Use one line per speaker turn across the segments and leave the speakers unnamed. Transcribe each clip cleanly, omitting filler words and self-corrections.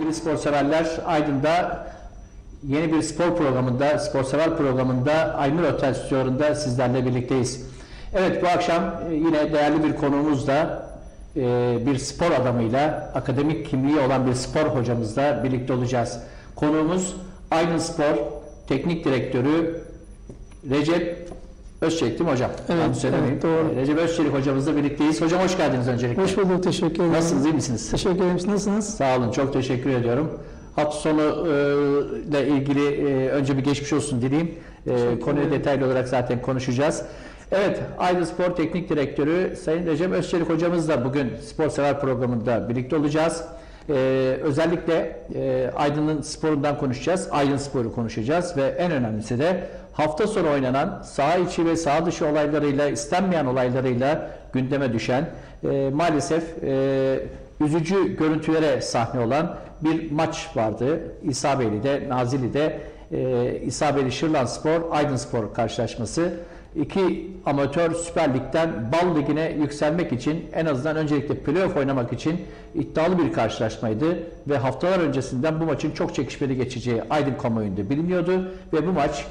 Sevgili spor severler, Aydın'da yeni bir spor programında, spor sever programında Aymir Otel stüdyolarında sizlerle birlikteyiz. Evet, bu akşam yine değerli bir konuğumuzla, bir spor adamıyla, akademik kimliği olan bir spor hocamızla birlikte olacağız. Konuğumuz Aydın Spor Teknik Direktörü Recep Özçelik, değil mi hocam?
Evet, doğru.
Recep Özçelik hocamızla birlikteyiz. Hocam hoş geldiniz öncelikle.
Hoş bulduk, teşekkür ederim.
Nasılsınız, iyi misiniz?
Teşekkür ederim, nasılsınız?
Sağ olun, çok teşekkür ediyorum. Hafta sonu ile ilgili önce bir geçmiş olsun dileyim. Konuyu detaylı olarak zaten konuşacağız. Evet, Aydın Spor Teknik Direktörü Sayın Recep Özçelik hocamızla bugün Spor Sever programında birlikte olacağız. Özellikle Aydın'ın sporundan konuşacağız, Aydın Spor'u konuşacağız ve en önemlisi de hafta sonu oynanan saha içi ve saha dışı olaylarıyla, istenmeyen olaylarıyla gündeme düşen, maalesef üzücü görüntülere sahne olan bir maç vardı. İsabeyli'de, Nazilli'de İsabeyli Şırlanspor, Aydın Spor karşılaşması. İki amatör Süper Lig'den Bal Ligi'ne yükselmek için, en azından öncelikle playoff oynamak için iddialı bir karşılaşmaydı ve haftalar öncesinden bu maçın çok çekişmeli geçeceği Aydın kamuoyunda biliniyordu ve bu maç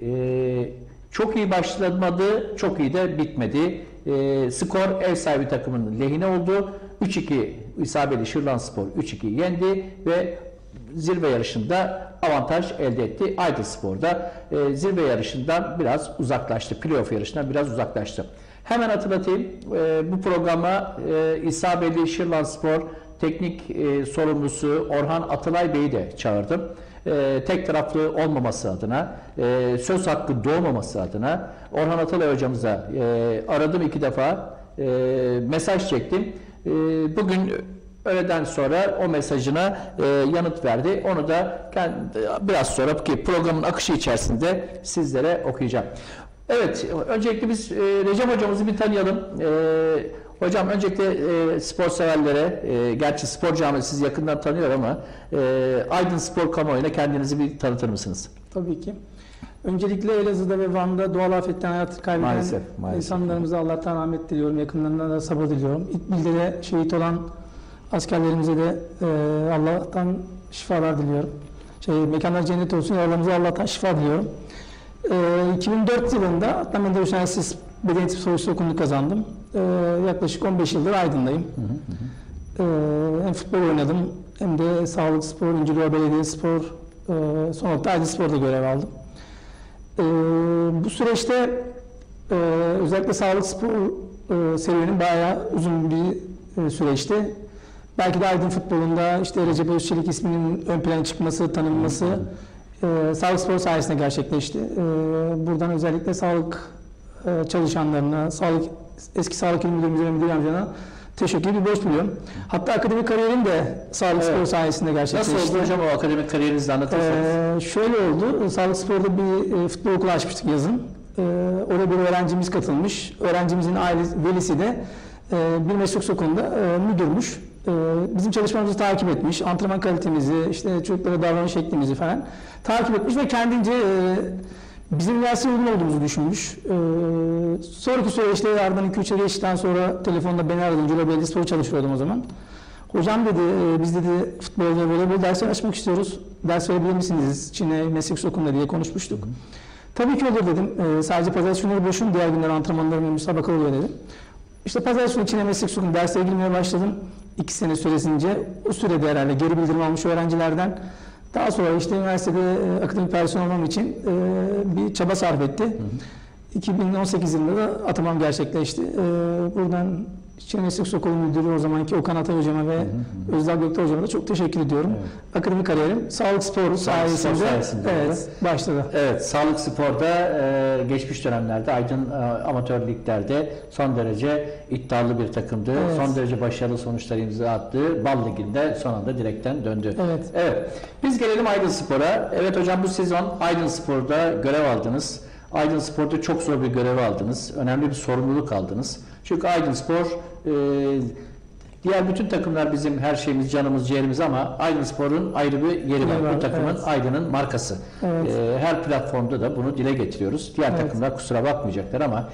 çok iyi başlamadı, çok iyi de bitmedi. Skor ev sahibi takımının lehine oldu. 3-2 İsabeli Şırlanspor 3-2 yendi ve zirve yarışında avantaj elde etti. Aydın Spor'da zirve yarışından biraz uzaklaştı. Playoff yarışından biraz uzaklaştı. Hemen hatırlatayım. Bu programa İsabeli Şırlanspor teknik sorumlusu Orhan Atılay Bey'i de çağırdım. Tek taraflı olmaması adına, söz hakkı doğmaması adına Orhan Atılay hocamıza aradım 2 defa, mesaj çektim. Bugün öğleden sonra o mesajına yanıt verdi. Onu da biraz sonraki programın akışı içerisinde sizlere okuyacağım. Evet, öncelikle biz Recep hocamızı bir tanıyalım. Hocam öncelikle spor severlere, gerçi spor camiası sizi yakından tanıyor ama Aydın Spor kamuoyuna kendinizi bir tanıtır mısınız?
Tabii ki. Öncelikle Elazığ'da ve Van'da doğal afetten hayatını kaybeden
maalesef.
insanlarımıza Allah'tan rahmet diliyorum. Yakınlarına da sabır diliyorum. İdlib'de de şehit olan askerlerimize de Allah'tan şifalar diliyorum. Mekanlar cennet olsun. Yaralarımıza Allah'tan şifa diliyorum. 2004 yılında Adnan Menderes Üniversitesi Beden Eğitimi Sosyoloji Okulu'nu kazandım. Yaklaşık 15 yıldır Aydın'dayım. Hem futbol oynadım hem de sağlık spor, İncirova Belediye Spor, son olarak da Aydın Spor'da görev aldım. Bu süreçte özellikle sağlık spor serüvenim bayağı uzun bir süreçti. Belki de Aydın futbolunda işte Recep Özçelik isminin ön plana çıkması, tanınması sağlık spor sayesinde gerçekleşti. Buradan özellikle sağlık çalışanlarına, eski sağlık il müdürümüze ve müdür amcana teşekkür bir borç biliyorum. Hatta akademik kariyerim de sağlık spor sayesinde gerçekleşti.
Nasıl oldu hocam o akademik kariyerinizi anlatırsanız?
Şöyle oldu. Sağlık sporda bir futbol okulu açmıştık yazın. Orada bir öğrencimiz katılmış. Öğrencimizin velisi de bir meslek okulunda müdürmüş. Bizim çalışmamızı takip etmiş, antrenman kalitemizi, işte çocuklara davranış şeklimizi falan takip etmiş ve kendince bizim üniversiteye uygun olduğumuzu düşünmüş. Sonraki süreçte ardından 2-3 ay geçtikten sonra telefonda beni aradı. İncirova Belediye Spor'u çalışıyordum o zaman. Hocam dedi, biz dedi futbol ve voleybol dersleri açmak istiyoruz. Ders verebilir misiniz Çin'e meslek okulunda diye konuşmuştuk. Tabii ki olur dedim. Sadece pazartesi günleri boşum, diğer günler antrenmanlarım ve müsabaka oluyor dedim. İşte pazartesi günü Çin'e meslek okulunda derslere girmeye başladım. 2 sene süresince, o sürede herhalde geri bildirim almış öğrencilerden. Daha sonra işte üniversitede akademik personel olmam için bir çaba sarf etti. 2018 yılında da atamam gerçekleşti. Buradan Çin Meslek Okulu Müdürü o zamanki Okan Atay hocama ve Özdal Gökte hocama da çok teşekkür ediyorum. Evet. Akademik kariyerim sağlık sporu sayesinde başladı.
Evet, sağlık sporda geçmiş dönemlerde Aydın amatör liglerde son derece iddialı bir takımdı. Evet. Son derece başarılı sonuçlar imza attı. Bal Ligi'nde son anda direkten döndü.
Evet.
Evet. Biz gelelim Aydın Spor'a. Evet hocam, bu sezon Aydın Spor'da görev aldınız. Aydın Spor'da çok zor bir görev aldınız. Önemli bir sorumluluk aldınız. Çünkü Aydın Spor, diğer bütün takımlar bizim her şeyimiz, canımız, ciğerimiz ama Aydın Spor'un ayrı bir yeri var. Bu takımın, evet, Aydın'ın markası. Evet. Her platformda da bunu dile getiriyoruz. Diğer takımlar kusura bakmayacaklar ama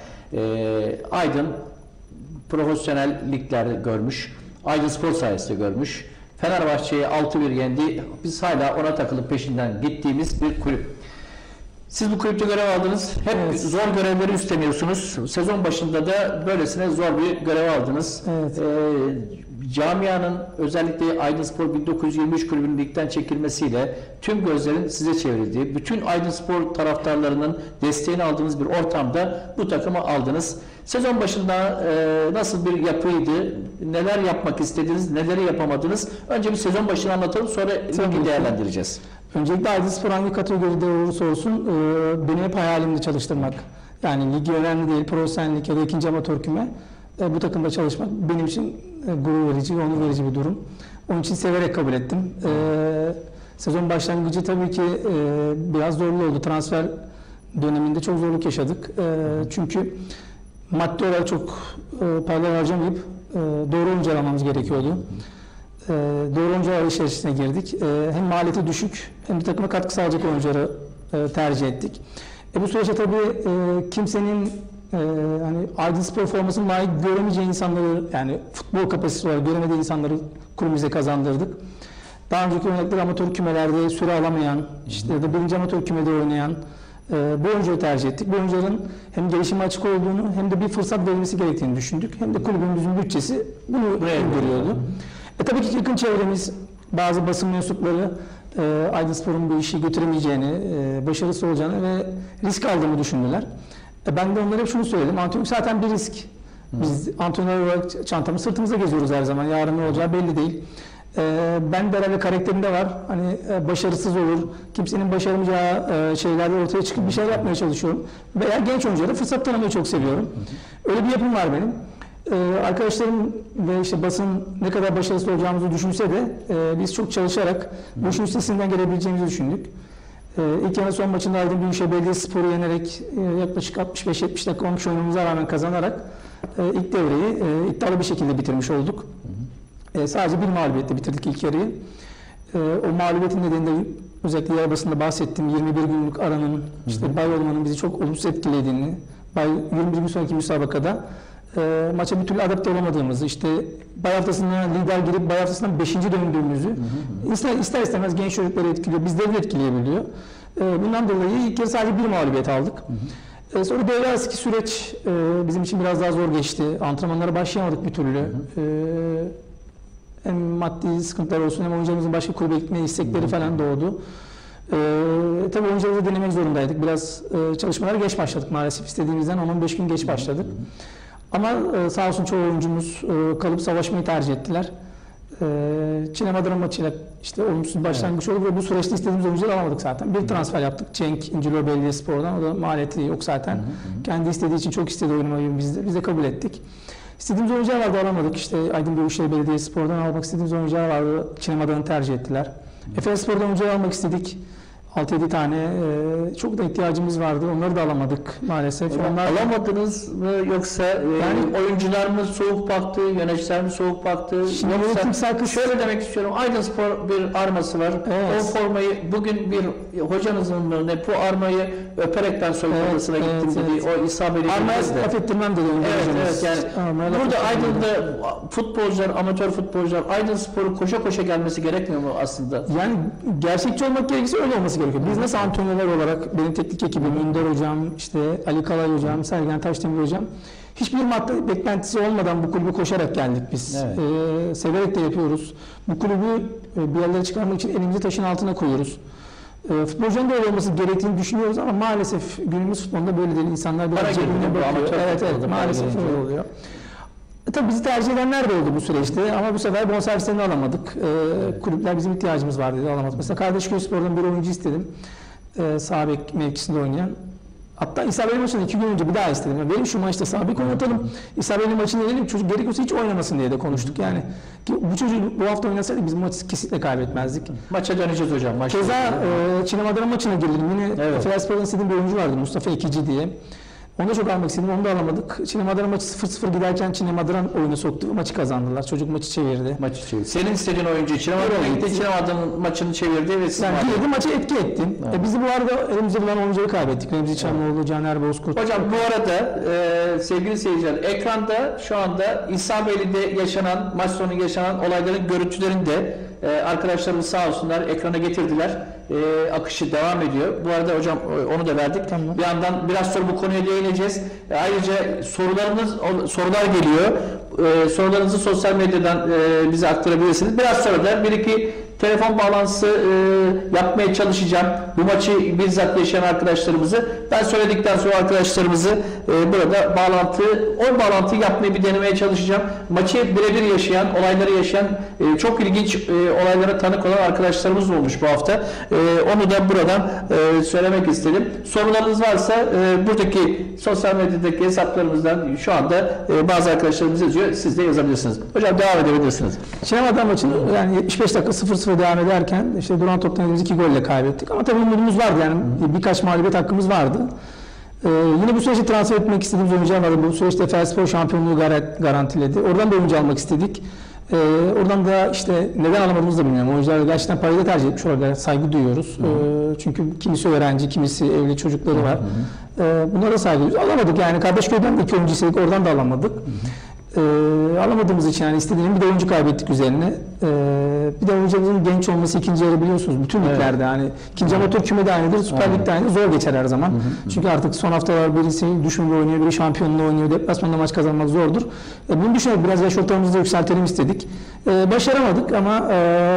Aydın profesyonel ligler görmüş. Aydın Spor sayesinde görmüş. Fenerbahçe'yi 6-1 yendi. Biz hala ona takılıp peşinden gittiğimiz bir kulüp. Siz bu kulüpte görev aldınız. Hep
Evet.
zor görevleri üstleniyorsunuz. Sezon başında da böylesine zor bir görev aldınız.
Evet.
Camianın özellikle Aydınspor 1923 kulübünün ligden çekilmesiyle tüm gözlerin size çevrildiği, bütün Aydınspor taraftarlarının desteğini aldığınız bir ortamda bu takımı aldınız. Sezon başında nasıl bir yapıydı, neler yapmak istediniz, neleri yapamadınız? Önce bir sezon başını anlatalım, sonra ligi değerlendireceğiz.
Öncelikle Aydınspor hangi kategoride olursa olsun benim hep hayalimdi çalıştırmak. Yani ligi önemli değil, profesyonellik ya da ikinci amatör küme. Bu takımda çalışmak benim için gurur verici ve onur verici bir durum. Onun için severek kabul ettim. Sezon başlangıcı tabii ki biraz zorlu oldu. Transfer döneminde çok zorluk yaşadık. Çünkü maddi olarak çok paralar harcamayıp doğru oyuncu almamız gerekiyordu. Doğru oyuncular içerisine girdik. Hem maliyeti düşük hem de takıma katkı sağlayacak oyuncuları tercih ettik. Bu süreçte tabii kimsenin hani Aydınspor formasını layık göremeyeceği insanları, yani futbol kapasitesi olarak göremediği insanları kulübümüze kazandırdık. Daha önceki örnekler amatör kümelerde süre alamayan, işte ya da birinci amatör kümede oynayan bu oyuncuyu tercih ettik. Bu oyuncuların hem gelişime açık olduğunu hem de bir fırsat verilmesi gerektiğini düşündük. Hem de kulübümüzün bütçesi bunu öngörüyordu. Tabii ki yakın çevremiz, bazı basın mensupları Aydınspor'un bu işi götüremeyeceğini, başarısız olacağını ve risk aldığını düşündüler. Ben de onlara hep şunu söyledim. Antrenörlük zaten bir risk. Biz antrenör olarak çantamı sırtımıza geziyoruz her zaman. Yarın ne olacağı belli değil. Ben de herhalde karakterimde var. Hani başarısız olur, kimsenin başaramayacağı şeylerde ortaya çıkıp bir şey yapmaya çalışıyorum. Veya genç oyunculara fırsat tanımayı çok seviyorum. Öyle bir yapım var benim. Arkadaşlarım ve işte basın ne kadar başarısız olacağımızı düşünse de biz çok çalışarak bu işin üstesinden gelebileceğimizi düşündük. İlk yarı son maçında Aydın Büyükşehir Belediyespor'u yenerek yaklaşık 65-70 dakika olmuş oyunumuza rağmen kazanarak ilk devreyi iddialı bir şekilde bitirmiş olduk. Sadece bir mağlubiyetle bitirdik ilk yarıyı. O mağlubiyetin nedeniyle özellikle yer basında bahsettiğim 21 günlük aranın, işte bay olmanın bizi çok olumsuz etkilediğini, 21 gün sonraki müsabakada maça bir türlü adapte olamadığımızı, işte bay haftasından lider girip bay haftasından 5. döndüğümüzü ister istemez genç çocukları etkiliyor, bizleri de etkileyebiliyor. Bundan dolayı ilk kez sadece bir mağlubiyet aldık. Sonra devre arasındaki süreç bizim için biraz daha zor geçti. Antrenmanlara başlayamadık bir türlü. Hem maddi sıkıntılar olsun hem oyuncularımızın başka kulübe gitme istekleri falan doğdu. Tabii oyuncularımızı denemek zorundaydık. Biraz çalışmalara geç başladık maalesef. İstediğimizden 10-15 gün geç başladık. Ama sağ olsun çoğu oyuncumuz kalıp savaşmayı tercih ettiler. Çinemadır'ın maçıyla işte olumsuz başlangıç oldu ve bu süreçte istediğimiz oyuncuları alamadık zaten. Bir transfer yaptık. Cenk İncilor Belediyespor'dan. O da maliyeti yok zaten. Kendi istediği için çok istedi oynamayı biz de kabul ettik. İstediğimiz oyuncular vardı, alamadık. İşte Aydın Büyükşehir Belediyespor'dan almak istediğimiz oyuncular vardı. Çinemadır'ı tercih ettiler. Efesspor'dan oyuncular almak istedik. 6-7 tane çok da ihtiyacımız vardı. Onları da alamadık maalesef.
Onlar alamadınız mı yoksa yani oyuncular mı soğuk baktı, yöneticiler mi soğuk baktı? Yoksa şöyle demek istiyorum. Aydınspor bir arması var. Evet. O formayı bugün bir hocanızın mı ne bu armayı öperek ben soyunma odasına gittim dedi. O isabeli
armaya laf ettirmem dedi.
Evet yani burada Aydın'da futbolcular, amatör futbolcular Aydınspor'u koşa koşa gelmesi gerekmiyor mu aslında?
Yani gerçekçi olmak gerekirse öyle olması gerekiyor. Biz nasıl antrenörler olarak, benim teknik ekibim, Ünder Hocam, işte Ali Kalay Hocam, Sergen Taşdemir Hocam, hiçbir madde beklentisi olmadan bu kulübü koşarak geldik biz. Evet. Severek de yapıyoruz. Bu kulübü bir yerlere çıkarmak için elimizi taşın altına koyuyoruz. Futbolcunun da öyle olması gerektiğini düşünüyoruz ama maalesef günümüz futbolunda böyle değil. İnsanlar biraz cebine bakıyor. Evet, maalesef öyle oluyor. Tabii bizi tercih edenler de oldu bu süreçte ama bu sefer bonservislerini alamadık. Kulüpler bizim ihtiyacımız var dedi, alamadık. Mesela Kardeşköyspor'dan bir oyuncu istedim. Sağ bek mevkisinde oynayan. Hatta İsabeli maçında 2 gün önce bir daha istedim. Yani benim şu maçta sağ bek oynatalım. İsabeli maçını yenelim. Çocuk gerekiyorsa hiç oynamasın diye de konuştuk. Yani bu çocuğu bu hafta oynasaydık biz maçı kesinlikle kaybetmezdik.
Maça döneceğiz hocam.
Keza Çinemadır'ın maçına girdim. Yine Fenerspor'dan istediğim bir oyuncu vardı, Mustafa Ekici diye. Onu da çok almak istedim. Onu da alamadık. Çiğnem Adana maçı 0-0 giderken Çiğnem Adana oyunu soktu. Maçı kazandılar. Çocuk maçı çevirdi.
Maçı çevirdi. Senin istediğin oyuncu Çiğnem Adana gitti. Çiğnem Adana'nın maçını çevirdi ve
Yani girdi, maçı etki ettim. Biz de bu arada elimizde bulan oyuncuları kaybettik. Remzi Çamlıoğlu, Caner Bozkurt.
Hocam bu arada sevgili seyirciler, ekranda şu anda İsabeyli'de yaşanan, maç sonu yaşanan olayların görüntülerini de arkadaşlarımız sağ olsunlar ekrana getirdiler. Akışı devam ediyor. Bu arada hocam onu da verdik.
Tamam.
Bir yandan biraz sonra bu konuya değineceğiz. Ayrıca sorular geliyor. Sorularınızı sosyal medyadan bize aktarabilirsiniz. Biraz sonra da bir iki telefon bağlantısı yapmaya çalışacağım. Bu maçı bizzat yaşayan arkadaşlarımızı. Ben söyledikten sonra arkadaşlarımızı burada o bağlantıyı yapmayı bir denemeye çalışacağım. Maçı birebir yaşayan, olayları yaşayan, çok ilginç olaylara tanık olan arkadaşlarımız olmuş bu hafta. Onu da buradan söylemek istedim. Sorularınız varsa buradaki sosyal medyadaki hesaplarımızdan şu anda bazı arkadaşlarımız yazıyor. Siz de yazabilirsiniz. Hocam devam edebilirsiniz.
Çiğnem Adana maçını yani 75 dakika 0-0 devam ederken işte duran toptan 2 golle kaybettik. Ama tabii umudumuz vardı yani birkaç mağlubiyet hakkımız vardı. Yine bu süreçte transfer etmek istediğimiz oyuncular vardı. Bu süreçte Felspor şampiyonluğu garantiledi. Oradan da oyuncu almak istedik. Oradan da işte neden alamadığımızı da bilmiyorum. Oyuncular gerçekten parayı da tercih etmiş. Orada saygı duyuyoruz. Çünkü kimisi öğrenci, kimisi evli çocukları var. Bunlara da saygı duyuyoruz. Alamadık yani. Kardeşköy'den de 2 oyuncu istedik. Oradan da alamadık. Alamadığımız için yani istediğim bir de oyuncu kaybettik üzerine. Bir de oyuncuların genç olması ikinci yarı biliyorsunuz bütün liglerde yani ikinci amatör küme de aynıdır, Süper Lig'de aynı, zor geçer her zaman. Çünkü artık son haftalar birisi düşümde oynuyor, biri şampiyonluğu oynuyor, deplasmanda maç kazanmak zordur. Bunu düşünerek biraz yaş ortalamamızı da yükseltelim istedik. Başaramadık ama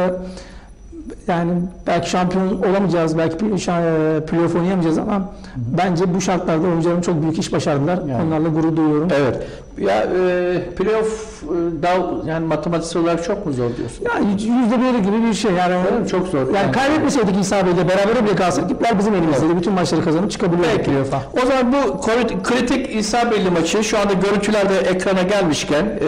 yani belki şampiyon olamayacağız, belki playoff oynayamayacağız ama bence bu şartlarda oyuncularım çok büyük iş başardılar. Yani. Onlarla gurur duyuyorum.
Evet. Ya playoff yani matematiksel olarak çok mu zor diyorsun?
Yani %1 gibi bir şey yani.
Çok zor.
Yani kaybetmeseydik İsa Bey'le beraber bile kalsak ipler bizim elimizde. Bütün maçları kazanıp çıkabilirdik playoff'a.
O zaman bu kritik İsa Bey'li maçı şu anda görüntülerde ekrana gelmişken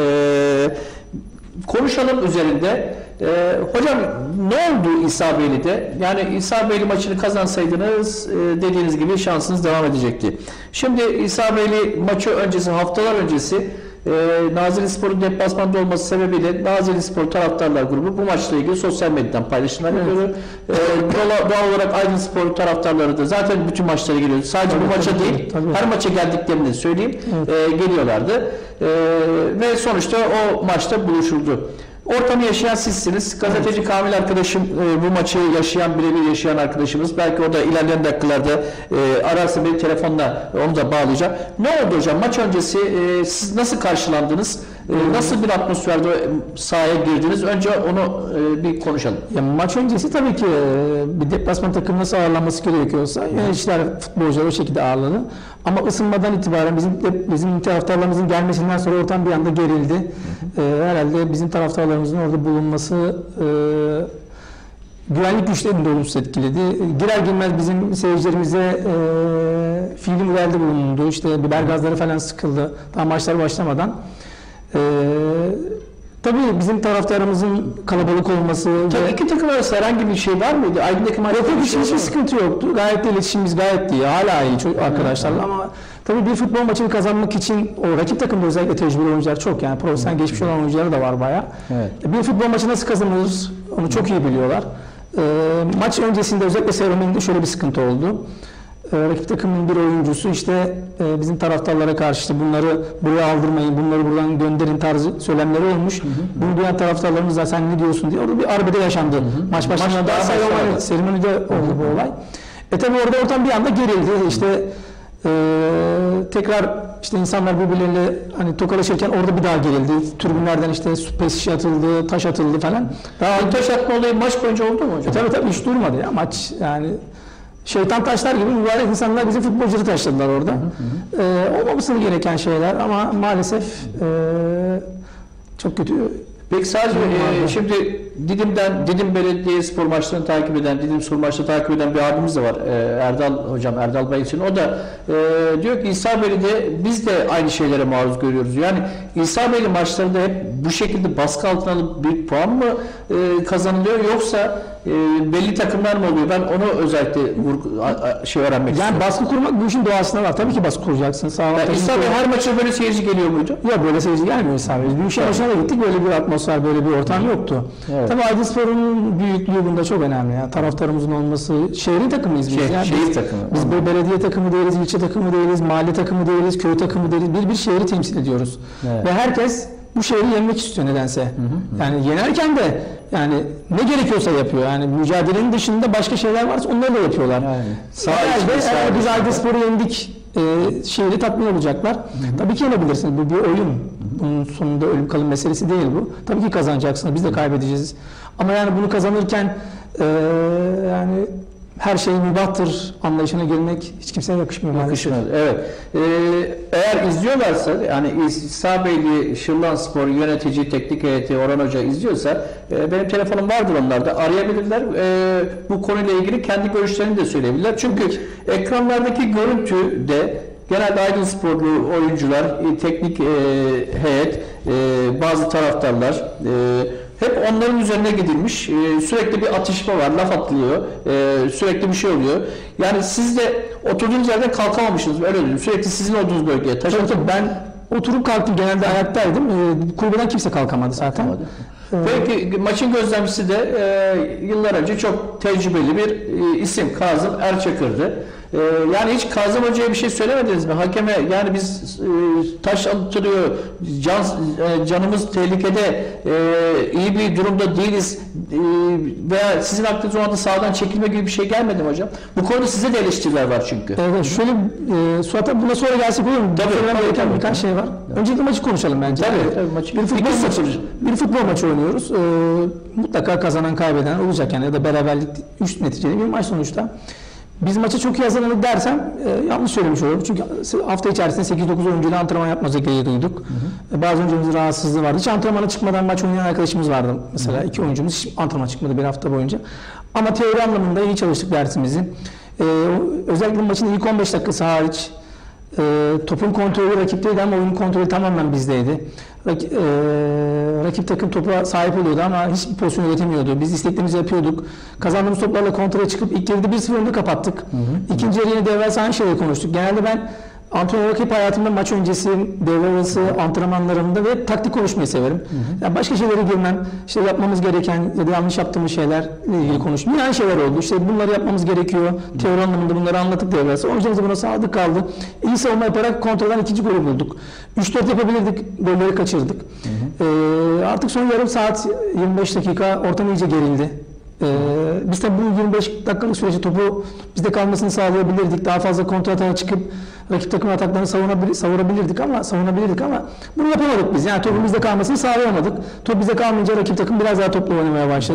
konuşalım üzerinde. Hocam ne oldu İsa Beyli'de? Yani İsa Beyli maçını kazansaydınız dediğiniz gibi şansınız devam edecekti. Şimdi İsa Beyli maçı öncesi, haftalar öncesi Nazillispor'un deplasmanda olması sebebiyle Nazillispor taraftarlar grubu bu maçla ilgili sosyal medyadan paylaşımlar yapıyordu. Doğal olarak Aydınspor taraftarları da zaten bütün maçlara geliyordu. Sadece bu maça değil, her maça geldiklerini de söyleyeyim, geliyorlardı. Ve sonuçta o maçta buluşuldu. Ortamı yaşayan sizsiniz. Gazeteci Kamil arkadaşım bu maçı yaşayan, birebir yaşayan arkadaşımız. Belki o da ilerleyen dakikalarda ararsa beni telefonla onu da bağlayacağım. Ne oldu hocam? Maç öncesi siz nasıl karşılandınız? Nasıl bir atmosferde sahaya girdiniz? Önce onu bir konuşalım.
Ya, maç öncesi tabii ki bir deplasman takımı nasıl ağırlanması gerekiyorsa yöneticiler futbolcuları o şekilde ağırladı. Ama ısınmadan itibaren bizim taraftarlarımızın gelmesinden sonra ortam bir anda gerildi. Herhalde bizim taraftarlarımızın orada bulunması güvenlik güçlerini de olumsuz etkiledi. Girer girmez bizim seyircilerimize fiili müdahalede bulundu. İşte biber gazları falan sıkıldı. Daha maçlar başlamadan. Tabii bizim taraftarımızın kalabalık olması
ve iki takım arasında herhangi bir şey var mıydı? Aydın'daki maçta
hiçbir sıkıntı yoktu. Gayet de iletişimimiz gayet iyi. Hala iyi arkadaşlarla ama tabii bir futbol maçını kazanmak için o rakip takımda özellikle tecrübeli oyuncular çok yani profesyonel geçmiş olan oyuncuları da var bayağı. Evet. Bir futbol maçı nasıl kazanılır onu çok iyi biliyorlar. Maç öncesinde özellikle Sevromen'de şöyle bir sıkıntı oldu. Rakip takımın bir oyuncusu işte bizim taraftarlara karşı işte bunları buraya aldırmayın, bunları buradan gönderin tarzı söylemleri olmuş. Bunu duyan taraftarlarımız da sen ne diyorsun diye orada bir arbede yaşandı. Maç başında daha seremonide oldu bu olay. Tabi orada ortam bir anda gerildi. İşte tekrar işte insanlar birbirleriyle hani tokalaşırken orada bir daha gerildi. Tribünlerden işte pes şişe atıldı, taş atıldı falan.
Daha taş atma olayı maç boyunca oldu mu hocam?
Tabii hiç durmadı ya maç yani. Şeytan taşlar gibi mübarek insanlar bizi futbolcuları taşladılar orada. Olmaması gereken şeyler ama maalesef çok kötü.
Peki sadece şimdi Didim Belediyespor maçlarını takip eden, Didim Spor maçlarını takip eden bir abimiz de var. Erdal Bey için. O da diyor ki İsa Beyli'de biz de aynı şeylere maruz görüyoruz. Yani İsa Beyli maçlarında hep bu şekilde baskı altına alıp bir puan mı kazanılıyor yoksa belli takımlar mı oluyor? Ben onu özellikle öğrenmek istiyorum.
Yani baskı kurmak bu işin doğasında var. Tabii ki baskı kuracaksın.
İsa Bey her maça böyle seyirci geliyor muydu?
Ya böyle seyirci gelmiyor İsa Bey. Büyükşehir maçına da gittik. Böyle bir atmosfer, böyle bir ortam yoktu.
Evet.
Tabii Aydınspor'un büyüklüğü bunda çok önemli. Yani taraftarımızın olması, şehrin takımıyız biz.
Şehir takımı.
Biz böyle belediye takımı değiliz, ilçe takımı değiliz, mahalle takımı değiliz, köy takımı değiliz. Bir şehri temsil ediyoruz.
Evet.
Ve herkes bu şehri yenmek istiyor nedense. Yani yenerken de yani ne gerekiyorsa yapıyor. Yani mücadelenin dışında başka şeyler varsa onları da yapıyorlar. Eğer biz Aydınspor'u yendik, şehri tatmin olacaklar. Tabii ki yenebilirsiniz. Bu bir oyun. Bunun sonunda ölüm kalım meselesi değil bu. Tabii ki kazanacaksınız. Biz de kaybedeceğiz. Ama yani bunu kazanırken yani her şey mübahtır anlayışına gelmek hiç kimseye yakışmıyor maalesef.
Evet. Eğer izliyorlarsa yani İsa Beyli Şırlanspor yönetici teknik heyeti Orhan Hoca izliyorsa benim telefonum vardır onlarda. Arayabilirler. Bu konuyla ilgili kendi görüşlerini de söyleyebilirler. Çünkü ekranlardaki görüntü de genelde Aydınsporlu oyuncular, teknik heyet, bazı taraftarlar hep onların üzerine gidilmiş. Sürekli bir atışma var, laf atılıyor. Sürekli bir şey oluyor. Yani siz de oturduğunuz yerden kalkamamışsınız. Öyle diyeyim. Sürekli sizin olduğunuz bölgeye taşındı.
Ben oturup kalktım. Genelde ayaktaydım. Kulübeden kimse kalkamadı zaten.
Peki maçın gözlemcisi de yıllar önce çok tecrübeli bir isim Kazım Erçakır'dı. Yani hiç Kazım Hoca'ya bir şey söylemediniz mi? Hakeme yani biz taş attırıyor, canımız tehlikede, iyi bir durumda değiliz veya sizin aklınıza o anda sahadan çekilme gibi bir şey gelmedi mi hocam? Bu konuda size de eleştiriler var çünkü.
Evet, şöyle Suat'a buna sonra gelsek olur mu? Tabii, birkaç şey var. Öncelikle maçı konuşalım bence.
Tabii.
Bir futbol maçı oynuyoruz. Mutlaka kazanan kaybeden olacak yani ya da beraberlik üst neticeli bir maç sonuçta. Biz maça çok iyi hazırlandık dersem yanlış söylemiş olurum. Çünkü hafta içerisinde 8-9 oyuncuyla antrenman yapmamıza gereği duyduk. Bazı oyuncumuzun rahatsızlığı vardı. Hiç antrenmana çıkmadan maç oynayan arkadaşımız vardı. Mesela 2 oyuncumuz hiç antrenmana çıkmadı bir hafta boyunca. Ama teori anlamında iyi çalıştık dersimizi. Özellikle maçın ilk 15 dakikası hariç topun kontrolü rakipteydi ama oyunun kontrolü tamamen bizdeydi. Rakip takım topa sahip oluyordu ama hiçbir pozisyon üretemiyordu. Biz isteklerimizi yapıyorduk. Kazandığımız toplarla kontraya çıkıp ilk yarıda 1-0 önde kapattık. İkinci yarı yine devre arası aynı şeyleri konuştuk. Genelde ben antrenör rakip hayatımda maç öncesi, devre arası antrenmanlarımda ve taktik konuşmayı severim. Yani başka şeylere girmem, işte yapmamız gereken ya da yanlış yaptığımız şeylerle ilgili konuştum. Yine aynı şeyler oldu. İşte bunları yapmamız gerekiyor. Teori anlamında bunları anlattık devre arası. Oyuncularımız buna sadık kaldı. İyi savunma yaparak kontrolden ikinci golü bulduk. 3-4 yapabilirdik, golleri kaçırdık. Artık son yarım saat 25 dakika ortam iyice gerildi. Biz tabi bu 25 dakikalık sürece topu bizde kalmasını sağlayabilirdik. Daha fazla kontratağa çıkıp rakip takım ataklarını savunabilirdik ama bunu yapamadık biz. Yani topun bizde kalmasını sağlayamadık. Top bizde kalmayınca rakip takım biraz daha topla oynamaya başladı.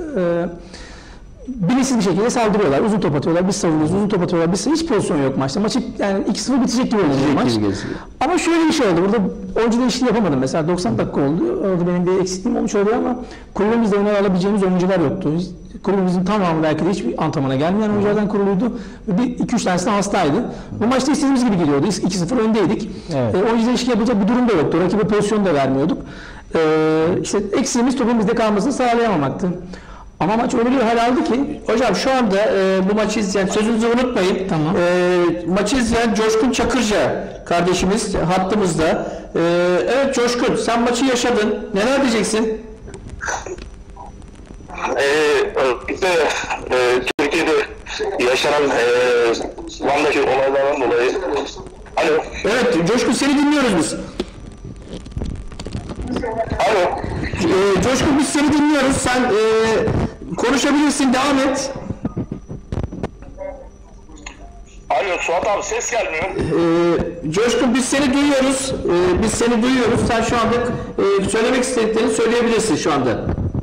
Bilinçsiz bir şekilde saldırıyorlar. Uzun top atıyorlar, biz savunuyoruz. Uzun top atıyorlar, biz hiç pozisyon yok maçta. Maçı yani 2-0 bitecek gibi oynadı maç. Ama şöyle bir şey oldu. Burada oyuncu değişikliği yapamadım. Mesela 90 dakika oldu. Orada benim bir eksikliğim olmuş oldu ama kulübümüzde oyuna alabileceğimiz oyuncular yoktu. Kulübümüzün tamamı belki de hiçbir antrenmana gelmeyen oyunculardan kuruluydu. Ve 2-3 tanesi de hastaydı. Bu maçta istediğimiz gibi gidiyordu. 2-0 öndeydik.
Evet.
Oyuncu değişikliği yapacak bir durum da yoktu. Rakibe pozisyon da vermiyorduk. İşte eksiğimiz topun bizde kalmasını sağlayamamaktı. Ama maç öyle bir hal aldı ki
hocam şu anda bu maçı izleyen sözünüzü unutmayın.
Tamam.
Maçı izleyen Coşkun Çakırca kardeşimiz hattımızda. Evet Coşkun, sen maçı yaşadın. Neler diyeceksin?
Türkiye'de yaşanan Van'daki olaylardan dolayı. Alo.
Evet Coşkun, seni dinliyoruz biz.
Alo.
Coşkun, biz seni dinliyoruz. Sen konuşabilirsin, devam et.
Alo Suat abi, ses gelmiyor.
Coşkun, biz seni duyuyoruz. Sen şu anda söylemek istediklerini söyleyebilirsin şu anda.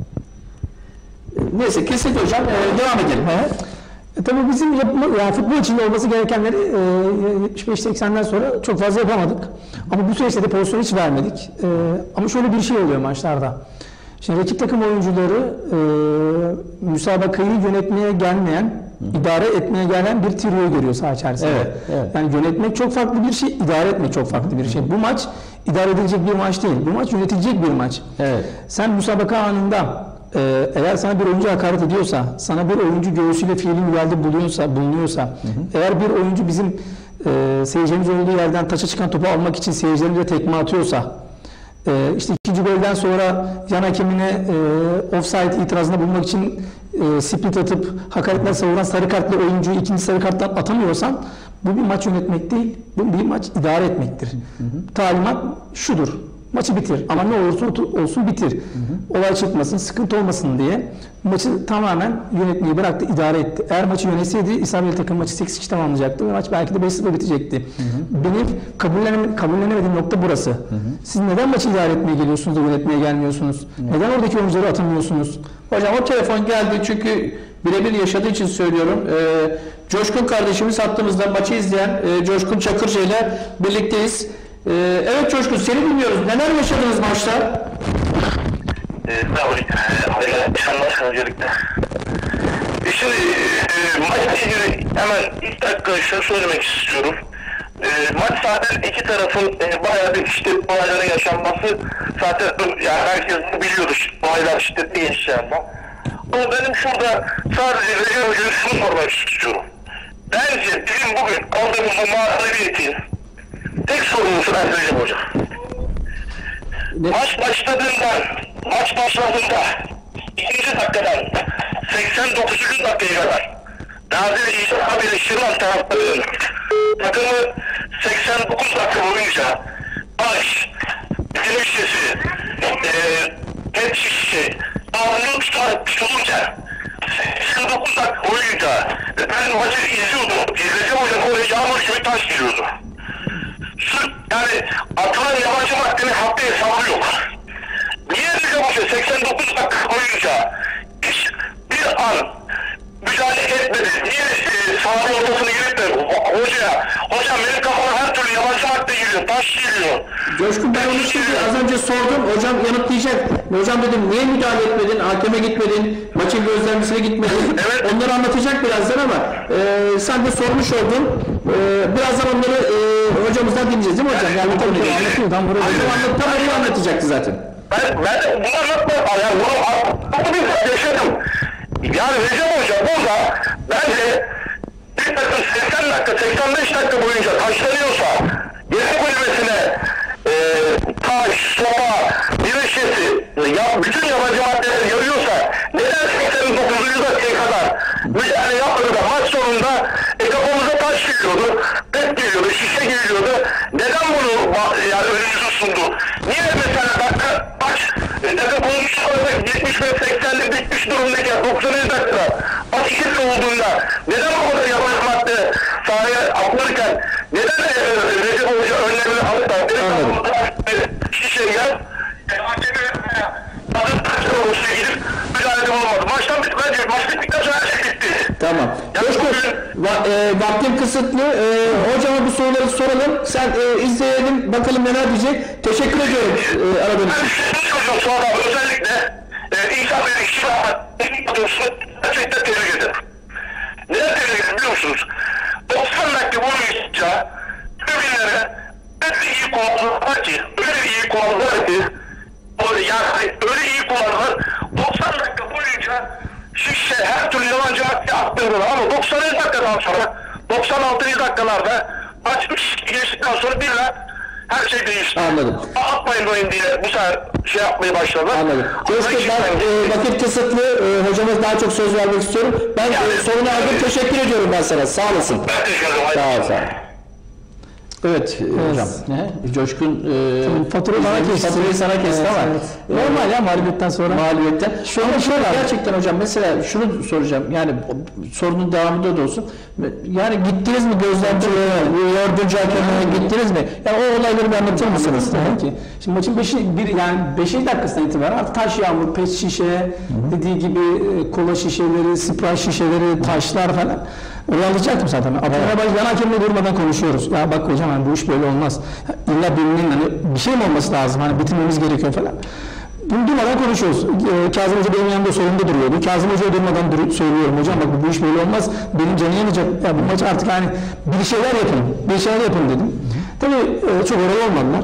Neyse, kesin hocam. Devam edelim.
Tabii bizim yani futbol içinde olması gerekenleri 75-80'den sonra çok fazla yapamadık. Ama bu süreçte de pozisyon hiç vermedik. Ama şöyle bir şey oluyor maçlarda. Şimdi rakip takım oyuncuları müsabakayı yönetmeye gelmeyen, idare etmeye gelen bir tiroyu görüyor saha içerisinde.
Evet.
Yani yönetmek çok farklı bir şey, idare etmek çok farklı bir şey. Bu maç idare edilecek bir maç değil. Bu maç yönetilecek bir maç.
Evet.
Sen müsabaka anında eğer sana bir oyuncu hakaret ediyorsa, sana bir oyuncu göğsüyle fiili müdahalede bulunuyorsa, eğer bir oyuncu bizim seyircimiz olduğu yerden taça çıkan topu almak için seyircilerimize tekme atıyorsa, işte ikinci golden sonra yan hakemine offside itirazında bulunmak için split atıp hakaretler savuran sarı kartlı oyuncuyu ikinci sarı karttan atamıyorsan, bu bir maç yönetmek değil, bu bir maç idare etmektir. Talimat şudur: maçı bitir ama ne olursa olsun bitir. Olay çıkmasın, sıkıntı olmasın diye maçı tamamen yönetmeyi bıraktı, idare etti. Eğer maçı yönetseydi İsrail takım maçı 8-2 tamamlayacaktı ve maç belki de 5-0 bitecekti. Benim kabullenemediğim nokta burası. Siz neden maçı idare etmeye geliyorsunuz da yönetmeye gelmiyorsunuz? Neden oradaki oyuncuları atamıyorsunuz?
Hocam o telefon geldi çünkü birebir yaşadığı için söylüyorum. Coşkun kardeşimiz hattımızda, maçı izleyen Coşkun Çakırca ile birlikteyiz. Evet Coşkun, seni dinliyoruz. Neler yaşadınız maçta?
Sağ olun. Akşamlar öncelikle. Şimdi maçla ilgili hemen ilk dakika şunu söylemek istiyorum. Maç zaten iki tarafın bayağı bir şiddet olayları yaşanması zaten yani herkes biliyordu, olaylar şiddetli geçeceğinden. Ama benim şurada sadece Recep Hoca'ya şunu sormak istiyorum. Bence bizim bugün aldığımız bu mağlubiyetin tek sorumlusu ben Recep Hoca. Maç başladığında ikinci dakikadan 89. dakikaya kadar Nazilli İsa abiyle Şırnak taraftarının takımı 89 dakika boyunca baş, bitirme şişesi, pet şişesi, ağzını tutulunca 89 dakika boyunca ben maçı izliyordum. Recep Hoca oraya yağmur gibi taş giriyordu. Yani atılan yabancı maddenin haddi hesabı yok. Niye Recep Hoca 89 dakika boyunca hiç bir an müdahale etmedi? Niye sahanın ortasını girip de hocam benim kafama her türlü yabancı madde giriyor, taş giriyor.
Coşkun, ben onu şimdi az önce sordum. Hocam yanıtlayacak. Hocam dedim, niye müdahale etmedin? Hakeme gitmedin, maçın gözlemcisine gitmedin.
Evet.
Onları anlatacak birazdan ama sen de sormuş oldun. Birazdan onları hocamızdan dinleyeceğiz değil mi hocam? Yani tabii anlatıyor. Tam orayı anlatacaktı zaten.
Ben bunu anlatmam. Yani bunu bir yaşadım. Yani Recep Hoca burada bence bir takım 80 dakika, 85 dakika boyunca taşlanıyorsa, yere kulübesine taş, sopa, bir şişesi, bütün yabancı maddeler yarıyorsa, neden 89. dakikaya kadar müdahale yapmadı da maç sonunda kafamıza taş geliyordu, pet geliyordu, şişe geliyordu. Neden bunu yani önümüzü sundu? Niye mesela maç takım konuşmalarında 75-80'lik bitmiş durumdayken 90. dakikada maç 2 olduğunda neden bu kadar yabancı madde sahaya atlarken neden Recep Hoca önlemini alıp da şişeyle gidip müdahale olmadı. Maç bittikten sonra her şey bitti.
Tamam. Coşkun, vaktim kısıtlı. Hocama bu soruları soralım. Sen izleyelim, bakalım neler diyecek. Teşekkür ediyorum aradığın için.
Ben şunu sonra özellikle İsa Bey'in işçi adosunu gerçekten tebrik ederim. Neden tebrik ederim biliyor musunuz? 90 dakika boyunca tribünlere öyle iyi kullandılar ki, yani öyle iyi kullandılar. 90 dakika boyunca şişe her türlü yabancı madde attırdılar ama 90. dakikadan sonra 96. dakikalarda açmış geçtikten sonra birden her şey değişti.
Anladım.
Atmayın oyun diye bu sefer şey yapmaya başladılar.
Anladım. Coşkun, ben vakit kısıtlı. Hocamız daha çok söz vermek istiyorum. Ben sorunu aldım. Teşekkür ediyorum ben sana. Sağ olasın.
Ben teşekkür ederim.
Sağ ol, sağ ol. Evet hocam. Coşkun
Faturayı bana kesti.
Faturayı sana kesti ama
normal ya mağlubiyetten sonra.
mağlubiyetten. Şöyle gerçekten hocam, mesela şunu soracağım. Yani sorunun devamında da olsun. Yani gittiniz mi gözlemciye, yardımcı hakemine gittiniz mi? Yani o olayları bir anlatır mısınız?
Ki. Şimdi maçın 5. dakikasından itibaren artık taş yağmur, pet şişe, dediği gibi kola şişeleri, sprite şişeleri, taşlar falan. Oraya alacaktım zaten. Abdülhamid Baş yan hakemle durmadan konuşuyoruz. Ya bak hocam yani bu iş böyle olmaz. İlla birinin hani bir şey mi olması lazım? Hani bitirmemiz gerekiyor falan. Bunu durmadan konuşuyoruz. Kazım Hoca benim yanımda solunda duruyordu. Kazım Hoca'ya durmadan söylüyorum. Hocam bak bu iş böyle olmaz. Benim canım yanacak. Ya bu maç artık hani bir şeyler yapın. Bir şeyler yapın dedim. Tabii çok oraya olmadılar.